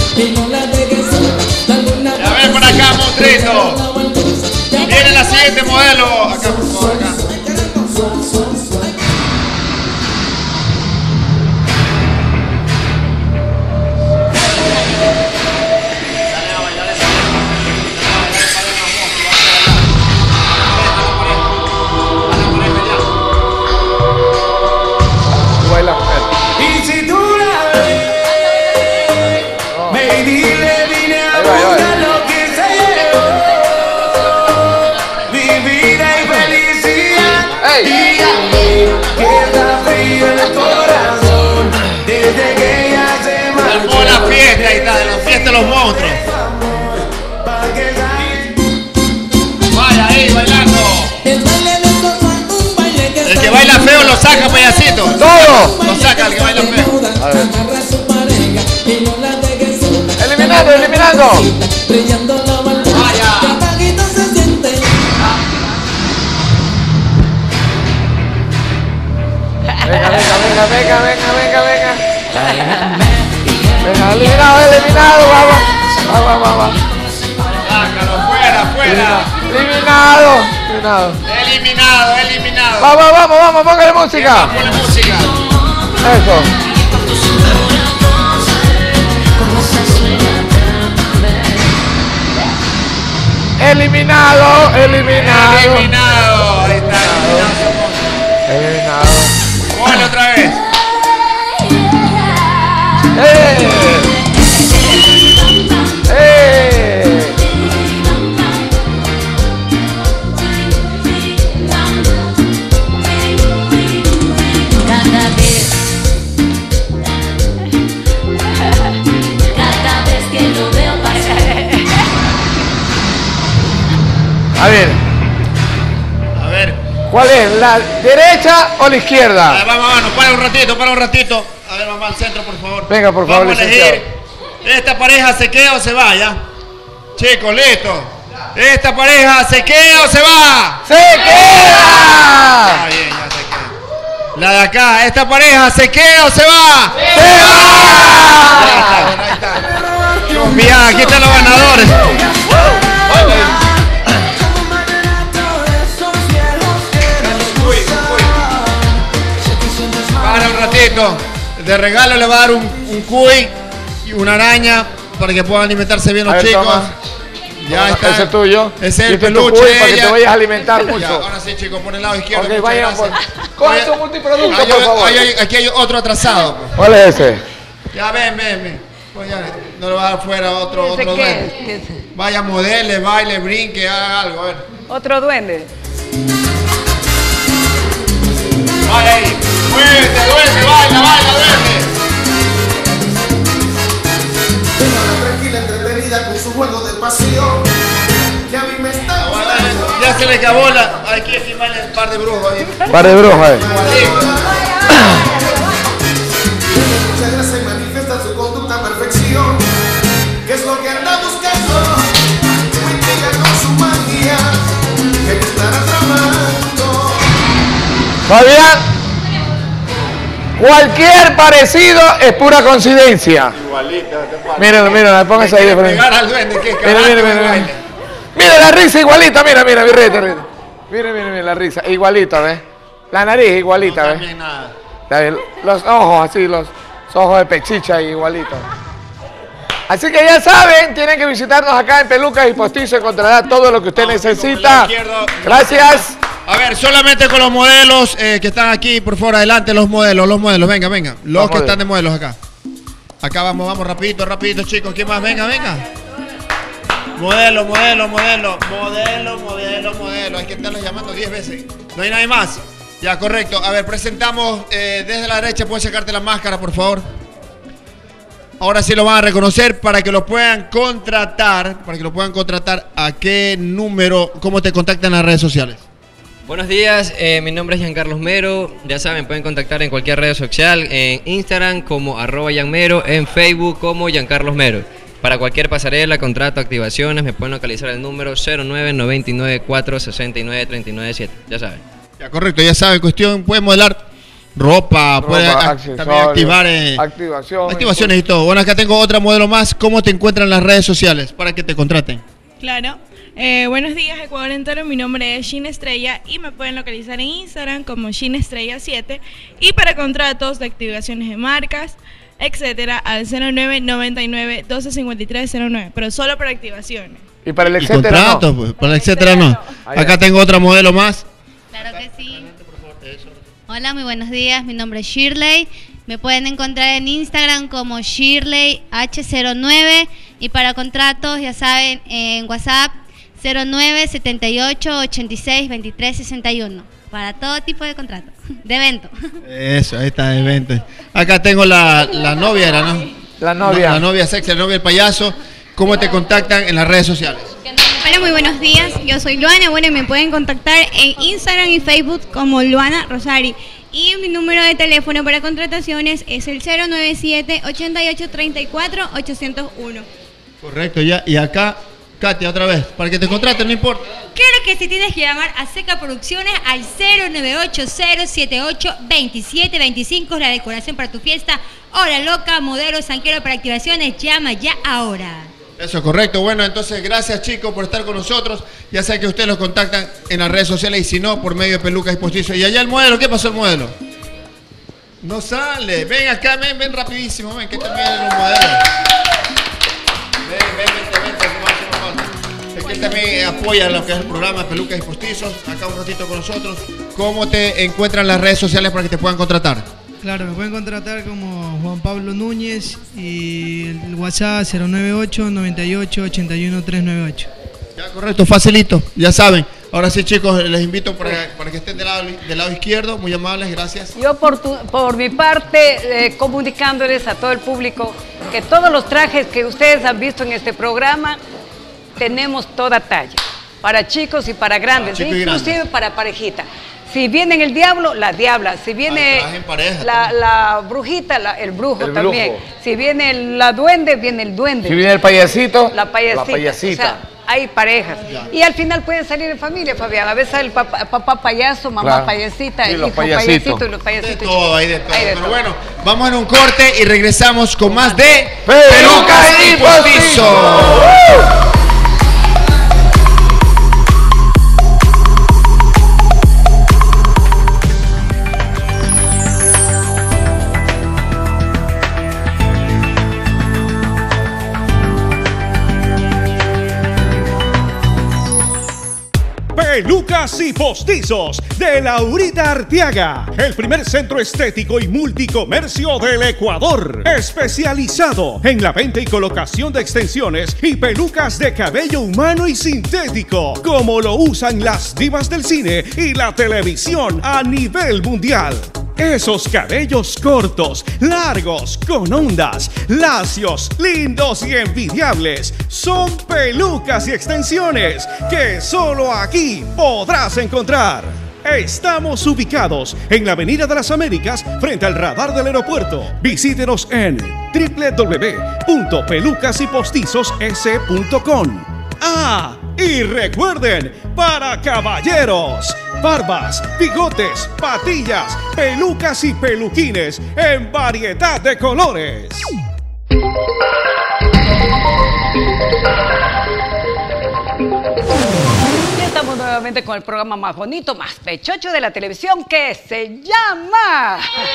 Speaker 7: Y si tú la ves, me dile, vine a buscar lo que se llevó. Mi vida y felicidad. Dígame que está frío el corazón desde que ella se marchó.
Speaker 3: Armó la fiesta ahí está, de la fiesta de los monstruos. Vaya ahí, bailando. El que baila feo lo saca, payasito.
Speaker 4: ¡Todo!
Speaker 3: Lo saca el que baila feo.
Speaker 4: A ver. Eliminando, eliminando.
Speaker 3: Vaya.
Speaker 4: Venga, venga, venga, venga, venga, venga, venga. Venga, eliminado, eliminado, vamos. Vamos, vamos, vamos.
Speaker 3: Sácalo, fuera, fuera.
Speaker 4: Eliminado. Eliminado.
Speaker 3: Eliminado, eliminado.
Speaker 4: Vamos, vamos, vamos, póngale música.
Speaker 3: Ponle música.
Speaker 4: Eso. Eliminado, eliminado.
Speaker 3: Eliminado. Ahí está,
Speaker 4: eliminado.
Speaker 3: Ponle otra vez.
Speaker 4: ¡Eh! ¡Eh!
Speaker 13: Cada vez, cada vez que lo veo pasar.
Speaker 4: A ver.
Speaker 3: A ver.
Speaker 4: ¿Cuál es? ¿La derecha o la izquierda?
Speaker 3: A ver, vamos, vamos, para un ratito, para un ratito. A ver, vamos al centro, por favor.
Speaker 4: Venga, por favor,
Speaker 3: vamos a elegir. ¿Esta pareja se queda o se va, ya? Chicos, listo. ¿Esta pareja se queda o se va?
Speaker 4: ¡Se queda!
Speaker 3: Está bien, ya se queda. La de acá, ¿esta pareja se queda o se va?
Speaker 4: ¡Se va!
Speaker 3: Ahí está. Mira, aquí están los ganadores. Para un ratito. De regalo le va a dar un, un cuy y una araña para que puedan alimentarse bien los
Speaker 4: A ver,
Speaker 3: chicos.
Speaker 4: toma.
Speaker 3: Ya
Speaker 4: Toma,
Speaker 3: está.
Speaker 4: ese es tuyo.
Speaker 3: Ese es
Speaker 4: Y
Speaker 3: el
Speaker 4: este es tu
Speaker 3: peluche
Speaker 4: cuy
Speaker 3: de
Speaker 4: para que
Speaker 3: ella.
Speaker 4: te vayas a alimentar
Speaker 3: Ya,
Speaker 4: mucho.
Speaker 3: ahora sí, chicos, por el lado izquierdo.
Speaker 4: Ok,
Speaker 3: muchas
Speaker 4: vayan
Speaker 3: gracias.
Speaker 4: por- cojan su multiproducto,
Speaker 3: Ahí
Speaker 4: por
Speaker 3: hay-
Speaker 4: favor.
Speaker 3: ahí hay- aquí hay otro atrasado. Pues.
Speaker 4: ¿Cuál es ese?
Speaker 3: Ya ven, ven, ven. Pues ya, no le va a dar fuera otro,
Speaker 2: ¿Ese
Speaker 3: otro
Speaker 2: qué
Speaker 3: duende.
Speaker 2: es? ¿Qué es?
Speaker 3: Vaya, modele, baile, brinque, haga algo, a ver.
Speaker 2: Otro duende.
Speaker 3: Vaya ahí. Muévete, duende, baila, baila, duende.
Speaker 14: Tranquila, entretenida con su juego de pasión. Que a mí me está gustando.
Speaker 3: Ya se le acabó la. Aquí, aquí baila un par de brujos ahí.
Speaker 4: Par de brujos, eh.
Speaker 14: Muchas gracias y manifiesta su conducta a perfección. ¿Qué es lo que anda buscando? Me intriga con su magia. Que me estará tramando.
Speaker 4: Fabián, cualquier parecido es pura coincidencia.
Speaker 3: Igualita.
Speaker 4: Miren, miren, pónganse ahí de frente.
Speaker 3: Pegar al duende, que es
Speaker 4: Mira, mira,
Speaker 3: carácter
Speaker 4: mira,
Speaker 3: de
Speaker 4: mira.
Speaker 3: baile.
Speaker 4: Mira la risa igualita, mira, mira, mi rete, rete. Mira, mira, mira la risa, igualita, ¿ves? La nariz igualita,
Speaker 3: No
Speaker 4: ¿ves?
Speaker 3: cambia nada.
Speaker 4: La- Los ojos así, los, los ojos de pechicha igualitos. Así que ya saben, tienen que visitarnos acá en Pelucas y Postizo, encontrará todo lo que usted necesita. Gracias.
Speaker 3: A ver, solamente con los modelos eh, que están aquí, por favor, adelante los modelos, los modelos, venga, venga. Los,
Speaker 4: Los
Speaker 3: que están
Speaker 4: modelos.
Speaker 3: de modelos acá. Acá vamos, vamos, rapidito, rapidito, chicos. ¿Quién más? Venga, venga. Modelo, modelo, modelo, modelo, modelo, modelo. Hay que estarlos llamando diez veces. No hay nadie más. Ya, correcto. A ver, presentamos eh, desde la derecha. Puedes sacarte la máscara, por favor. Ahora sí lo van a reconocer para que lo puedan contratar. Para que lo puedan contratar. ¿A qué número? ¿Cómo te contactan en las redes sociales?
Speaker 15: Buenos días, eh, mi nombre es Giancarlos Mero. Ya saben, pueden contactar en cualquier red social, en Instagram como arroba Gianmero, en Facebook como Giancarlos Mero. Para cualquier pasarela, contrato, activaciones, me pueden localizar el número cero nueve nueve nueve cuatro seis nueve tres nueve siete. Ya saben.
Speaker 3: Ya, correcto, ya saben, cuestión, puede modelar ropa, puede
Speaker 4: Ropa,
Speaker 3: ac-
Speaker 4: accesorios,
Speaker 3: también activar eh,
Speaker 4: activaciones,
Speaker 3: activaciones y todo. Bueno, acá tengo otra modelo más. ¿Cómo te encuentran en las redes sociales para que te contraten?
Speaker 6: Claro. Eh, buenos días, Ecuador entero. Mi nombre es Gina Estrella y me pueden localizar en Instagram como Gina Estrella siete. Y para contratos de activaciones de marcas, etcétera, al cero nueve noventa y nueve doce cincuenta y tres cero nueve, pero solo para activaciones.
Speaker 4: Y para el
Speaker 3: Y
Speaker 4: etcétera
Speaker 3: contratos,
Speaker 4: no.
Speaker 3: pues, para el etcétera no. Acá tengo otra modelo más.
Speaker 8: Claro que sí. Hola, muy buenos días. Mi nombre es Shirley. Me pueden encontrar en Instagram como Shirley H cero nueve y para contratos, ya saben, en WhatsApp cero nueve setenta y ocho ochenta y seis veintitrés sesenta y uno para todo tipo de contratos, de evento.
Speaker 3: Eso, ahí está, evento. Acá tengo la, la novia, era, ¿no?
Speaker 4: La novia.
Speaker 3: La, la novia sexy, la novia del payaso. ¿Cómo te contactan en las redes sociales?
Speaker 9: Hola, muy buenos días. Yo soy Luana. Bueno, y me pueden contactar en Instagram y Facebook como Luana Rosari. Y mi número de teléfono para contrataciones es el cero nueve siete ochenta y ocho treinta y cuatro ochocientos uno.
Speaker 3: Correcto, ya. Y acá, Katia, otra vez, para que te contraten, no importa.
Speaker 12: Claro que sí, tienes que llamar a Seca Producciones al cero nueve ocho cero siete ocho veintisiete veinticinco, la decoración para tu fiesta. Hora loca, modelo sanquero para activaciones, llama ya ahora.
Speaker 3: Eso es correcto. Bueno, entonces gracias chicos por estar con nosotros. Ya saben que ustedes los contactan en las redes sociales y si no, por medio de Pelucas y Postizos. Y allá el modelo, ¿qué pasó el modelo? No sale. Ven acá, ven, ven rapidísimo, ven, que también es un modelo. Ven, ven, vente, vente, vente. Es que él también apoya lo que es el programa Pelucas y Postizos. Acá un ratito con nosotros. ¿Cómo te encuentran las redes sociales para que te puedan contratar?
Speaker 16: Claro, me pueden contratar como Juan Pablo Núñez y el WhatsApp cero nueve ocho noventa y ocho ochenta y uno trescientos noventa y ocho.
Speaker 3: Ya, correcto, facilito, ya saben. Ahora sí, chicos, les invito para, para que estén del lado, del lado izquierdo. Muy amables, gracias.
Speaker 2: Yo por, tu, por mi parte, eh, comunicándoles a todo el público que todos los trajes que ustedes han visto en este programa, tenemos toda talla, para chicos y para grandes,
Speaker 3: Para chicos y
Speaker 2: inclusive
Speaker 3: grandes.
Speaker 2: para parejita. Si viene el diablo, la diabla. Si viene
Speaker 3: traje en pareja
Speaker 2: la, la brujita, la- el brujo
Speaker 4: El
Speaker 2: también.
Speaker 4: brujo.
Speaker 2: Si viene la duende, viene el duende.
Speaker 4: Si viene el payasito,
Speaker 2: la payasita.
Speaker 4: la payasita.
Speaker 2: O sea, hay parejas. Y al final pueden salir en familia, Fabián. A veces el papá, papá payaso, mamá
Speaker 3: Claro.
Speaker 2: payasita,
Speaker 3: Y
Speaker 2: el
Speaker 3: los
Speaker 2: hijo
Speaker 3: payasitos.
Speaker 2: payasito y los payasitos.
Speaker 3: De todo, hay de todo.
Speaker 2: Hay de
Speaker 3: Pero
Speaker 2: todo.
Speaker 3: bueno, vamos en un corte y regresamos con más de
Speaker 4: Pelucas y
Speaker 3: Postizos.
Speaker 1: Pelucas y Postizos de Laurita Arteaga, el primer centro estético y multicomercio del Ecuador, especializado en la venta y colocación de extensiones y pelucas de cabello humano y sintético, como lo usan las divas del cine y la televisión a nivel mundial. Esos cabellos cortos, largos, con ondas, lacios, lindos y envidiables son pelucas y extensiones que solo aquí podrás encontrar. Estamos ubicados en la Avenida de las Américas frente al radar del aeropuerto. Visítenos en w w w punto pelucas y postizos s punto com. Ah, y recuerden, para caballeros, barbas, bigotes, patillas, pelucas y peluquines en variedad de colores.
Speaker 2: Ya estamos nuevamente con el programa más bonito, más pechocho de la televisión, que se llama...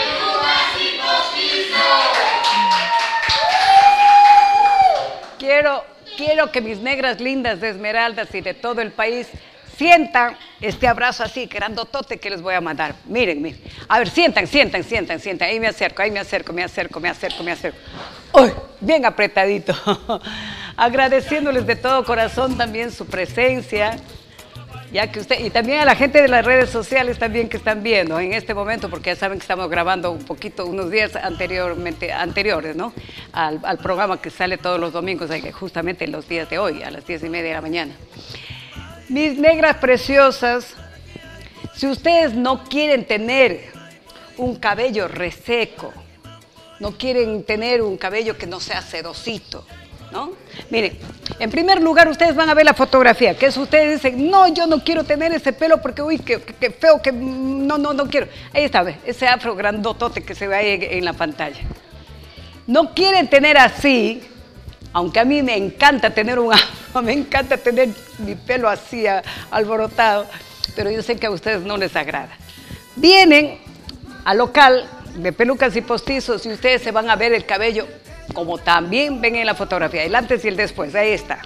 Speaker 2: Quiero, quiero que mis negras lindas de Esmeraldas y de todo el país sientan este abrazo así, grandotote que les voy a mandar. Miren, miren. A ver, sientan, sientan, sientan, sientan. Ahí me acerco, ahí me acerco, me acerco, me acerco, me acerco. ¡Uy! Bien apretadito. Agradeciéndoles de todo corazón también su presencia. Ya que usted, y también a la gente de las redes sociales también que están viendo en este momento, porque ya saben que estamos grabando un poquito, unos días anteriormente, anteriores, ¿no? Al, al programa que sale todos los domingos, eh, justamente en los días de hoy, a las diez y media de la mañana. Mis negras preciosas, si ustedes no quieren tener un cabello reseco, no quieren tener un cabello que no sea sedosito, ¿no? Miren, en primer lugar ustedes van a ver la fotografía, que es ustedes dicen, no, yo no quiero tener ese pelo porque, uy, qué, qué- qué feo, que no, no, no quiero. Ahí está, ve, ese afro grandotote que se ve ahí en, en la pantalla. No quieren tener así, aunque a mí me encanta tener un afro, me encanta tener mi pelo así a, alborotado, pero yo sé que a ustedes no les agrada. Vienen al local de Pelucas y Postizos y ustedes se van a ver el cabello como también ven en la fotografía, el antes y el después, ahí está.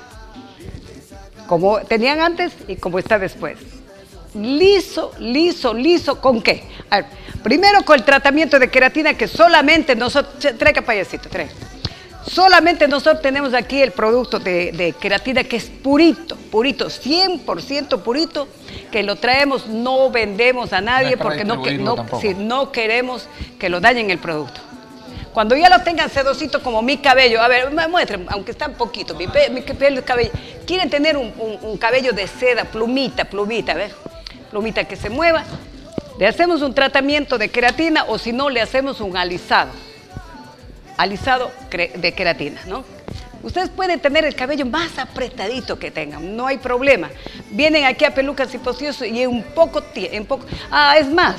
Speaker 2: Como tenían antes y como está después. Liso, liso, liso, ¿con qué? A ver, primero con el tratamiento de queratina que solamente nosotros, traiga payasito, traiga. Solamente nosotros tenemos aquí el producto de, de queratina que es purito, purito, cien por ciento purito, que lo traemos, no vendemos a nadie no porque no, que, no, si no queremos que lo dañen el producto. Cuando ya lo tengan sedosito como mi cabello, a ver, muestren, aunque está un poquito, mi, pe, mi pelo, cabello, quieren tener un, un, un cabello de seda, plumita, plumita, ¿ves? Plumita que se mueva, le hacemos un tratamiento de queratina o si no le hacemos un alisado, alisado de queratina, ¿no? Ustedes pueden tener el cabello más apretadito que tengan, no hay problema. Vienen aquí a Pelucas y Postizos y en un poco, en poco, ah, es más,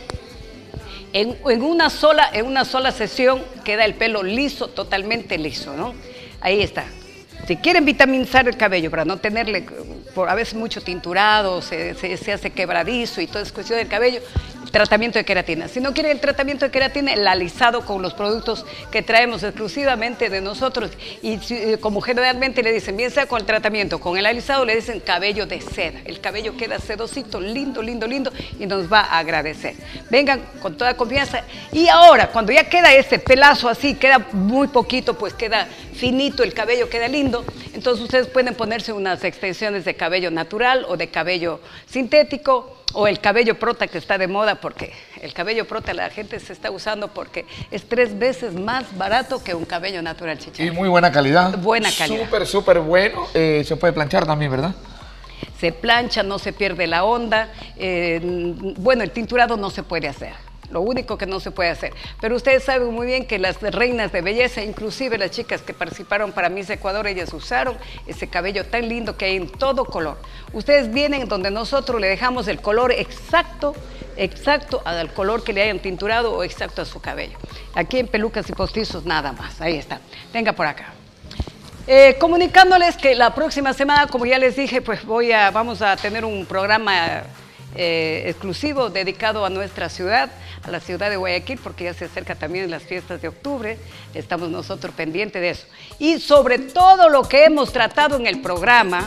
Speaker 2: en, en, una sola, en una sola sesión queda el pelo liso, totalmente liso, ¿no? Ahí está. Si quieren vitaminizar el cabello para no tenerle, por a veces mucho tinturado, se, se, se hace quebradizo y toda esa cuestión del cabello, tratamiento de queratina. Si no quieren el tratamiento de queratina, el alisado con los productos que traemos exclusivamente de nosotros. Y si, como generalmente le dicen, bien sea con el tratamiento, con el alisado, le dicen cabello de seda. El cabello queda sedosito, lindo, lindo, lindo y nos va a agradecer. Vengan con toda confianza. Y ahora, cuando ya queda este pelazo así, queda muy poquito, pues queda finito, el cabello queda lindo, entonces ustedes pueden ponerse unas extensiones de cabello natural o de cabello sintético o el cabello prota que está de moda, porque el cabello prota la gente se está usando porque es tres veces más barato que un cabello natural, Chicharra.
Speaker 4: Y muy buena calidad.
Speaker 2: Buena calidad.
Speaker 4: Súper, súper bueno. Eh, se puede planchar también, ¿verdad?
Speaker 2: Se plancha, no se pierde la onda. Eh, bueno, el tinturado no se puede hacer. Lo único que no se puede hacer. Pero ustedes saben muy bien que las reinas de belleza, inclusive las chicas que participaron para Miss Ecuador, ellas usaron ese cabello tan lindo que hay en todo color. Ustedes vienen donde nosotros le dejamos el color exacto, exacto al color que le hayan tinturado o exacto a su cabello. Aquí en Pelucas y Postizos nada más. Ahí está. Venga por acá. Eh, comunicándoles que la próxima semana, como ya les dije, pues voy a, vamos a tener un programa Eh, exclusivo dedicado a nuestra ciudad, a la ciudad de Guayaquil, porque ya se acerca también las fiestas de octubre, estamos nosotros pendientes de eso. Y sobre todo lo que hemos tratado en el programa,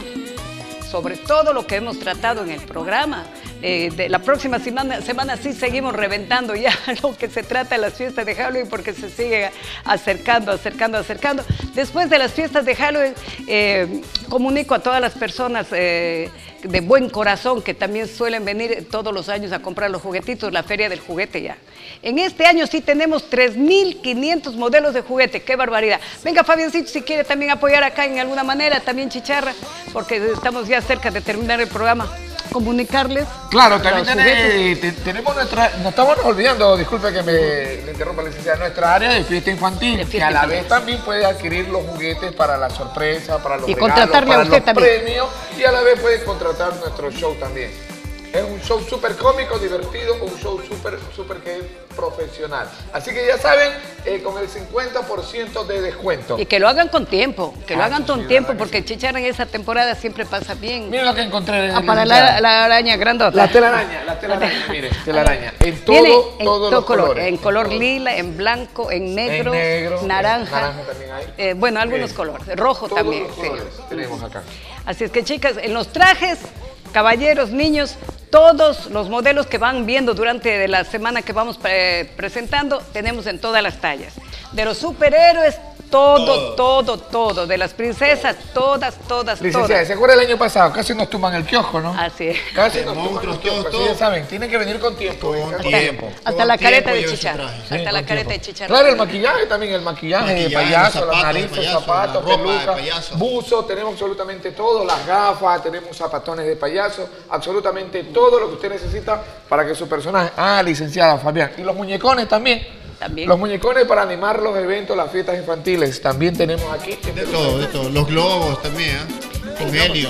Speaker 2: sobre todo lo que hemos tratado en el programa, eh, de la próxima semana, semana sí seguimos reventando ya lo que se trata de las fiestas de Halloween, porque se sigue acercando, acercando, acercando. Después de las fiestas de Halloween, eh, comunico a todas las personas eh, de buen corazón que también suelen venir todos los años a comprar los juguetitos, la feria del juguete ya. En este año sí tenemos tres mil quinientos modelos de juguete, qué barbaridad. Venga, Fabiancito, si quiere también apoyar acá en alguna manera, también Chicharra, porque estamos ya cerca de terminar el programa. Comunicarles.
Speaker 4: Claro, también tenés, te, tenemos nuestra, nos estamos olvidando, disculpe que me le interrumpa la licenciada, nuestra área de fiesta infantil, de fiesta que a la infantil. vez también puede adquirir los juguetes para la sorpresa, para los
Speaker 2: y
Speaker 4: regalos,
Speaker 2: contratarle
Speaker 4: para
Speaker 2: a usted
Speaker 4: los
Speaker 2: también.
Speaker 4: premios, y a la vez puede contratar nuestro show también. Es un show súper cómico, divertido, un show súper, súper que es profesional. Así que ya saben, eh, con el cincuenta por ciento de descuento.
Speaker 2: Y que lo hagan con tiempo, que ah, lo hagan con sí, tiempo, porque sí. Chicharra en esa temporada siempre pasa bien.
Speaker 4: Miren lo que encontré.
Speaker 2: Ah, para la, la araña grandota.
Speaker 4: La telaraña, la telaraña, miren, telaraña. En todo,
Speaker 2: Viene en
Speaker 4: todos
Speaker 2: todo
Speaker 4: los
Speaker 2: color,
Speaker 4: colores.
Speaker 2: En color lila, en blanco, en negro,
Speaker 4: en negro
Speaker 2: naranja.
Speaker 4: naranja también hay.
Speaker 2: Eh, bueno, algunos eh, colores, rojo
Speaker 4: todos
Speaker 2: también.
Speaker 4: Los colores sí. Tenemos acá.
Speaker 2: Así es que, chicas, en los trajes, caballeros, niños, todos los modelos que van viendo durante la semana que vamos pre presentando, tenemos en todas las tallas. De los superhéroes, todo, todo, todo. todo. De las princesas, todas, todas,
Speaker 4: Licenciada,
Speaker 2: todas.
Speaker 4: ¿se acuerda el año pasado? Casi nos tumban el kiosco, ¿no?
Speaker 2: Así es.
Speaker 4: Casi nos tumban el kiosco, así ya saben, tienen que venir con tiempo.
Speaker 3: Con
Speaker 4: hasta,
Speaker 3: tiempo.
Speaker 2: Hasta
Speaker 3: con
Speaker 2: la careta
Speaker 3: tiempo
Speaker 2: de Chicharra.
Speaker 3: Sí,
Speaker 2: hasta la careta de Chicharra.
Speaker 4: Claro, el maquillaje también, el maquillaje, maquillaje de payaso, zapatos, la nariz,
Speaker 3: payaso,
Speaker 4: zapatos,
Speaker 3: la ropa
Speaker 4: peluca,
Speaker 3: de payaso.
Speaker 4: buzo, tenemos absolutamente todo, las gafas, tenemos zapatones de payaso, absolutamente todo lo que usted necesita para que su personaje... Ah, licenciada Fabián. Y los muñecones también.
Speaker 2: También.
Speaker 4: Los muñecones para animar los eventos, las fiestas infantiles, también tenemos aquí.
Speaker 3: De todo, de todo. Los globos también, ¿eh? Con helio.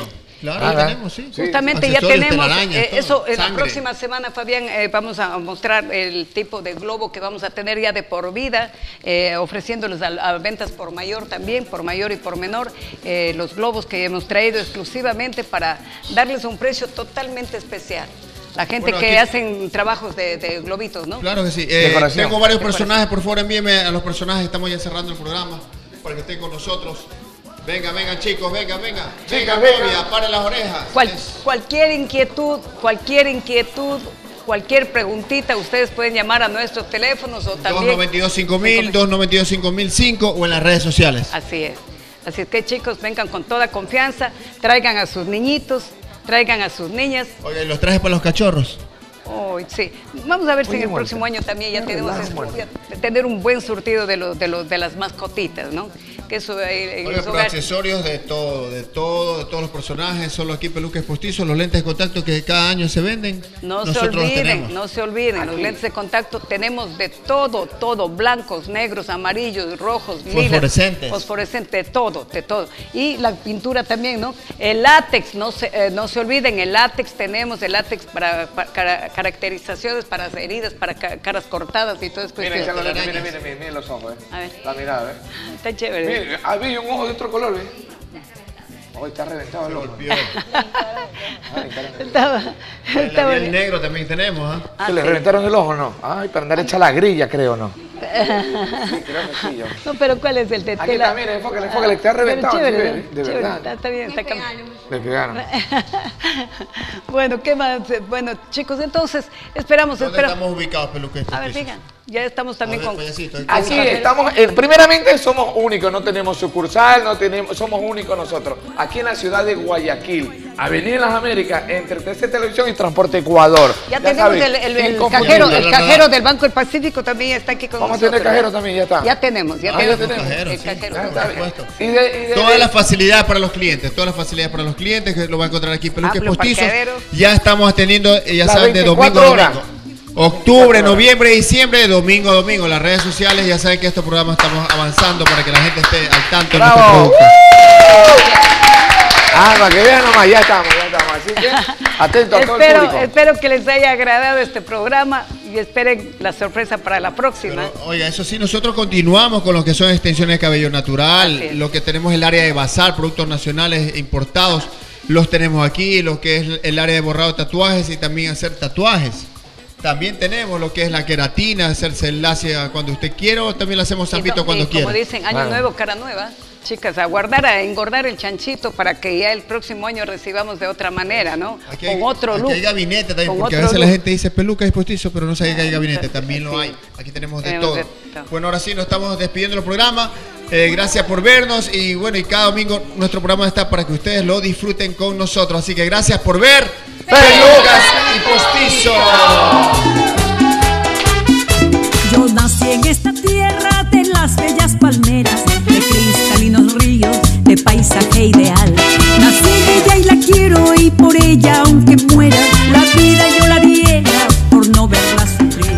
Speaker 3: Claro,
Speaker 2: Eh,
Speaker 3: tenemos, sí.
Speaker 2: Justamente ya
Speaker 3: Accesorios,
Speaker 2: tenemos,
Speaker 3: telarañas,
Speaker 2: eh,
Speaker 3: todo.
Speaker 2: eso en la
Speaker 3: Sangre.
Speaker 2: próxima semana, Fabián, eh, vamos a mostrar el tipo de globo que vamos a tener ya de por vida, eh, ofreciéndoles a, a ventas por mayor también, por mayor y por menor, eh, los globos que hemos traído exclusivamente para darles un precio totalmente especial. La gente
Speaker 3: Bueno,
Speaker 2: que
Speaker 3: aquí-
Speaker 2: hacen trabajos de, de globitos, ¿no?
Speaker 3: Claro que sí. Eh,
Speaker 4: Decoración.
Speaker 3: tengo varios
Speaker 2: Decoración.
Speaker 3: personajes, por favor envíenme a los personajes, estamos ya cerrando el programa para que estén con nosotros. Venga, vengan chicos, venga, venga. Venga,
Speaker 4: Chicas, venga.
Speaker 3: novia, paren las orejas.
Speaker 2: Cual- cualquier inquietud, cualquier inquietud, cualquier preguntita, ustedes pueden llamar a nuestros teléfonos o
Speaker 3: dos
Speaker 2: también...
Speaker 3: noventa y dos cinco mil, dos noventa y dos cinco mil cinco o en las redes sociales.
Speaker 2: Así es. Así es que chicos, vengan con toda confianza, traigan a sus niñitos, traigan a sus niñas.
Speaker 3: Oye, los trajes para los cachorros.
Speaker 2: Oh, sí. Vamos a ver si
Speaker 3: Oye,
Speaker 2: en el
Speaker 3: Mónica.
Speaker 2: próximo año también ya
Speaker 3: Ya
Speaker 2: tenemos
Speaker 3: relaja,
Speaker 2: esto,
Speaker 3: Mónica.
Speaker 2: ya tener un buen surtido de, los, de, los, de las mascotitas, ¿no? Que eso eh, en
Speaker 3: Oiga,
Speaker 2: los
Speaker 3: pero
Speaker 2: hogares...
Speaker 3: accesorios de todo, de todo, de todos los personajes, solo aquí Pelucas Postizos, los lentes de contacto que cada año se venden.
Speaker 2: No se
Speaker 3: nosotros los
Speaker 2: olviden,
Speaker 3: tenemos.
Speaker 2: no se olviden, los lentes de contacto tenemos de todo, todo, blancos, negros, amarillos, rojos, lilas,
Speaker 3: Fosforescentes.
Speaker 2: fosforescentes, de todo, de todo. Y la pintura también, ¿no? El látex, no se, eh, no se olviden, el látex tenemos, el látex para, para cara- caracterizaciones, para heridas, para ca- caras cortadas y todo eso.
Speaker 4: Miren, miren, miren, miren, miren, miren, miren los ojos, eh.
Speaker 2: A ver.
Speaker 4: La mirada, eh.
Speaker 2: Está chévere.
Speaker 4: Miren, había un ojo de otro color, ¿eh? Hoy está reventado el ojo.
Speaker 2: Estaba,
Speaker 3: El
Speaker 2: estaba-
Speaker 3: labial negro también tenemos, ¿ah?
Speaker 4: ¿Que le reventaron el ojo no? Ay, para andar hecha la grilla, creo, ¿no? Sí, creo que sí, yo.
Speaker 2: No, pero ¿cuál es el de
Speaker 4: Aquí
Speaker 2: tela?
Speaker 4: está, mire, enfócale, enfócale, está
Speaker 2: Pero
Speaker 4: reventado,
Speaker 2: chévere,
Speaker 4: sí,
Speaker 2: ¿no?
Speaker 4: ve, de
Speaker 2: Chévere,
Speaker 4: verdad.
Speaker 2: Está, está bien, está cam-
Speaker 4: Le pegaron.
Speaker 2: Bueno, ¿qué más? Bueno, chicos, entonces esperamos,
Speaker 3: ¿Dónde
Speaker 2: esperamos.
Speaker 3: estamos ubicados, Pelucas
Speaker 2: A ver,
Speaker 3: Postizos?
Speaker 2: digan, ya estamos también
Speaker 3: A ver,
Speaker 2: con...
Speaker 3: payasito, ¿qué
Speaker 4: Aquí
Speaker 3: es?
Speaker 4: estamos, eh, primeramente somos únicos, no tenemos sucursal, no tenemos, somos únicos nosotros. Aquí en la ciudad de Guayaquil, Avenida Las Américas, entre T C Televisión y Transporte Ecuador.
Speaker 2: Ya, tenemos
Speaker 4: saben,
Speaker 2: el, el- el
Speaker 4: inconfundible.
Speaker 2: cajero, el cajero del Banco del Pacífico también está aquí con
Speaker 4: Vamos a
Speaker 2: nosotros.
Speaker 4: tener cajero también, ya está.
Speaker 2: Ya tenemos, ya
Speaker 4: Ah, ya
Speaker 2: tenemos.
Speaker 4: tenemos.
Speaker 2: El
Speaker 3: sí,
Speaker 2: cajero.
Speaker 3: por supuesto.
Speaker 4: Y de- y de-
Speaker 3: Todas las facilidades para los clientes, todas las facilidades para los clientes que lo va a encontrar aquí en Peluques
Speaker 2: Amplio
Speaker 3: Postizos.
Speaker 2: parqueadero.
Speaker 3: Ya estamos atendiendo, eh, ya
Speaker 4: Las
Speaker 3: saben, de domingo a
Speaker 4: veinticuatro horas.
Speaker 3: domingo. Octubre, noviembre, diciembre, de domingo a domingo. Las redes sociales, ya saben que estos programas estamos avanzando para que la gente esté al tanto de nuestro
Speaker 4: ¡Bravo!
Speaker 3: producto.
Speaker 4: Ah, para que vean nomás, ya estamos, ya estamos. Así que atento a todo el
Speaker 2: Espero,
Speaker 4: público.
Speaker 2: espero que les haya agradado este programa y esperen la sorpresa para la próxima.
Speaker 3: Oiga, eso sí, nosotros continuamos con lo que son extensiones de cabello natural,
Speaker 2: Así es.
Speaker 3: lo que tenemos el área de bazar, productos nacionales importados, los tenemos aquí, lo que es el área de borrado de tatuajes y también hacer tatuajes. También tenemos lo que es la queratina, hacerse enlace cuando usted quiera o también le hacemos
Speaker 2: Y
Speaker 3: zambito
Speaker 2: no-
Speaker 3: cuando
Speaker 2: y
Speaker 3: quiera.
Speaker 2: Como dicen, año
Speaker 3: Claro.
Speaker 2: nuevo, cara nueva. Chicas, a guardar, a engordar el chanchito para que ya el próximo año recibamos de otra manera, ¿no?
Speaker 3: Aquí hay,
Speaker 2: con otro
Speaker 3: aquí
Speaker 2: look.
Speaker 3: hay gabinete también,
Speaker 2: Con
Speaker 3: porque a
Speaker 2: otro
Speaker 3: veces la
Speaker 2: look.
Speaker 3: gente dice peluca y postizo, pero no sabe que hay gabinete, también lo hay. Aquí tenemos de
Speaker 2: Tenemos
Speaker 3: todo.
Speaker 2: de todo.
Speaker 3: Bueno, ahora sí, nos estamos despidiendo del programa. Eh, gracias por vernos y bueno, y cada domingo nuestro programa está para que ustedes lo disfruten con nosotros. Así que gracias por ver Pelucas y Postizo.
Speaker 17: Yo nací en esta tierra de las bellas palmeras, de cristalinos ríos, de paisaje ideal. Nací en ella y la quiero y por ella aunque muera, la vida yo la diera por no verla sufrir.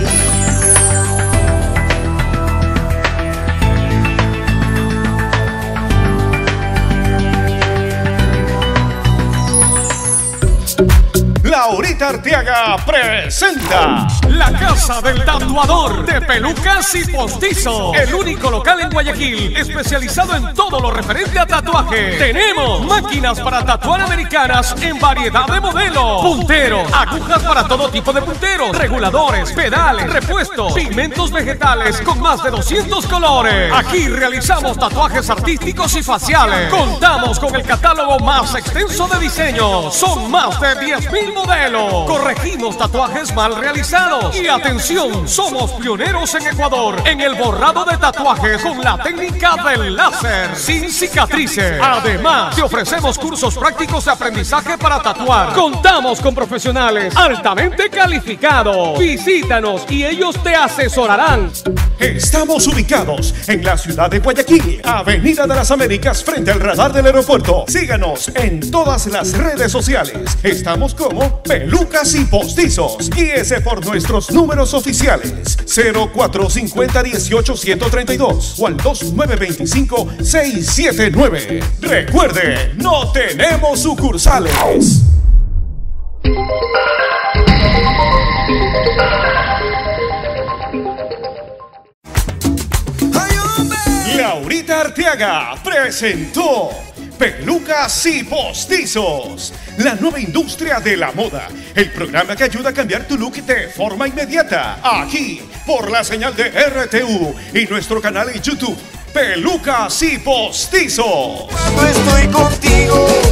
Speaker 1: Laurita Arteaga presenta La Casa del Tatuador de Pelucas y Postizo. El único local en Guayaquil especializado en todo lo referente a tatuaje. Tenemos máquinas para tatuar americanas en variedad de modelos, punteros, agujas para todo tipo de punteros, reguladores, pedales, repuestos, pigmentos vegetales con más de doscientos colores. Aquí realizamos tatuajes artísticos y faciales. Contamos con el catálogo más extenso de diseños. Son más de diez mil modelos. Corregimos tatuajes mal realizados. Y atención, somos pioneros en Ecuador en el borrado de tatuajes con la técnica del láser sin cicatrices. Además, te ofrecemos cursos prácticos de aprendizaje para tatuar. Contamos con profesionales altamente calificados. Visítanos y ellos te asesorarán. Estamos ubicados en la ciudad de Guayaquil, Avenida de las Américas, frente al radar del aeropuerto. Síganos en todas las redes sociales. Estamos como Pelucas y Postizos. Guíese por nuestro nuestros números oficiales cero cuatro cincuenta dieciocho ciento treinta y dos o al dos nueve veinticinco seis siete nueve. Recuerde, no tenemos sucursales. Laurita Arteaga presentó Pelucas y Postizos, la nueva industria de la moda. El programa que ayuda a cambiar tu look de forma inmediata. Aquí, por la señal de R T U y nuestro canal en YouTube, Pelucas y Postizos.
Speaker 5: Cuando estoy contigo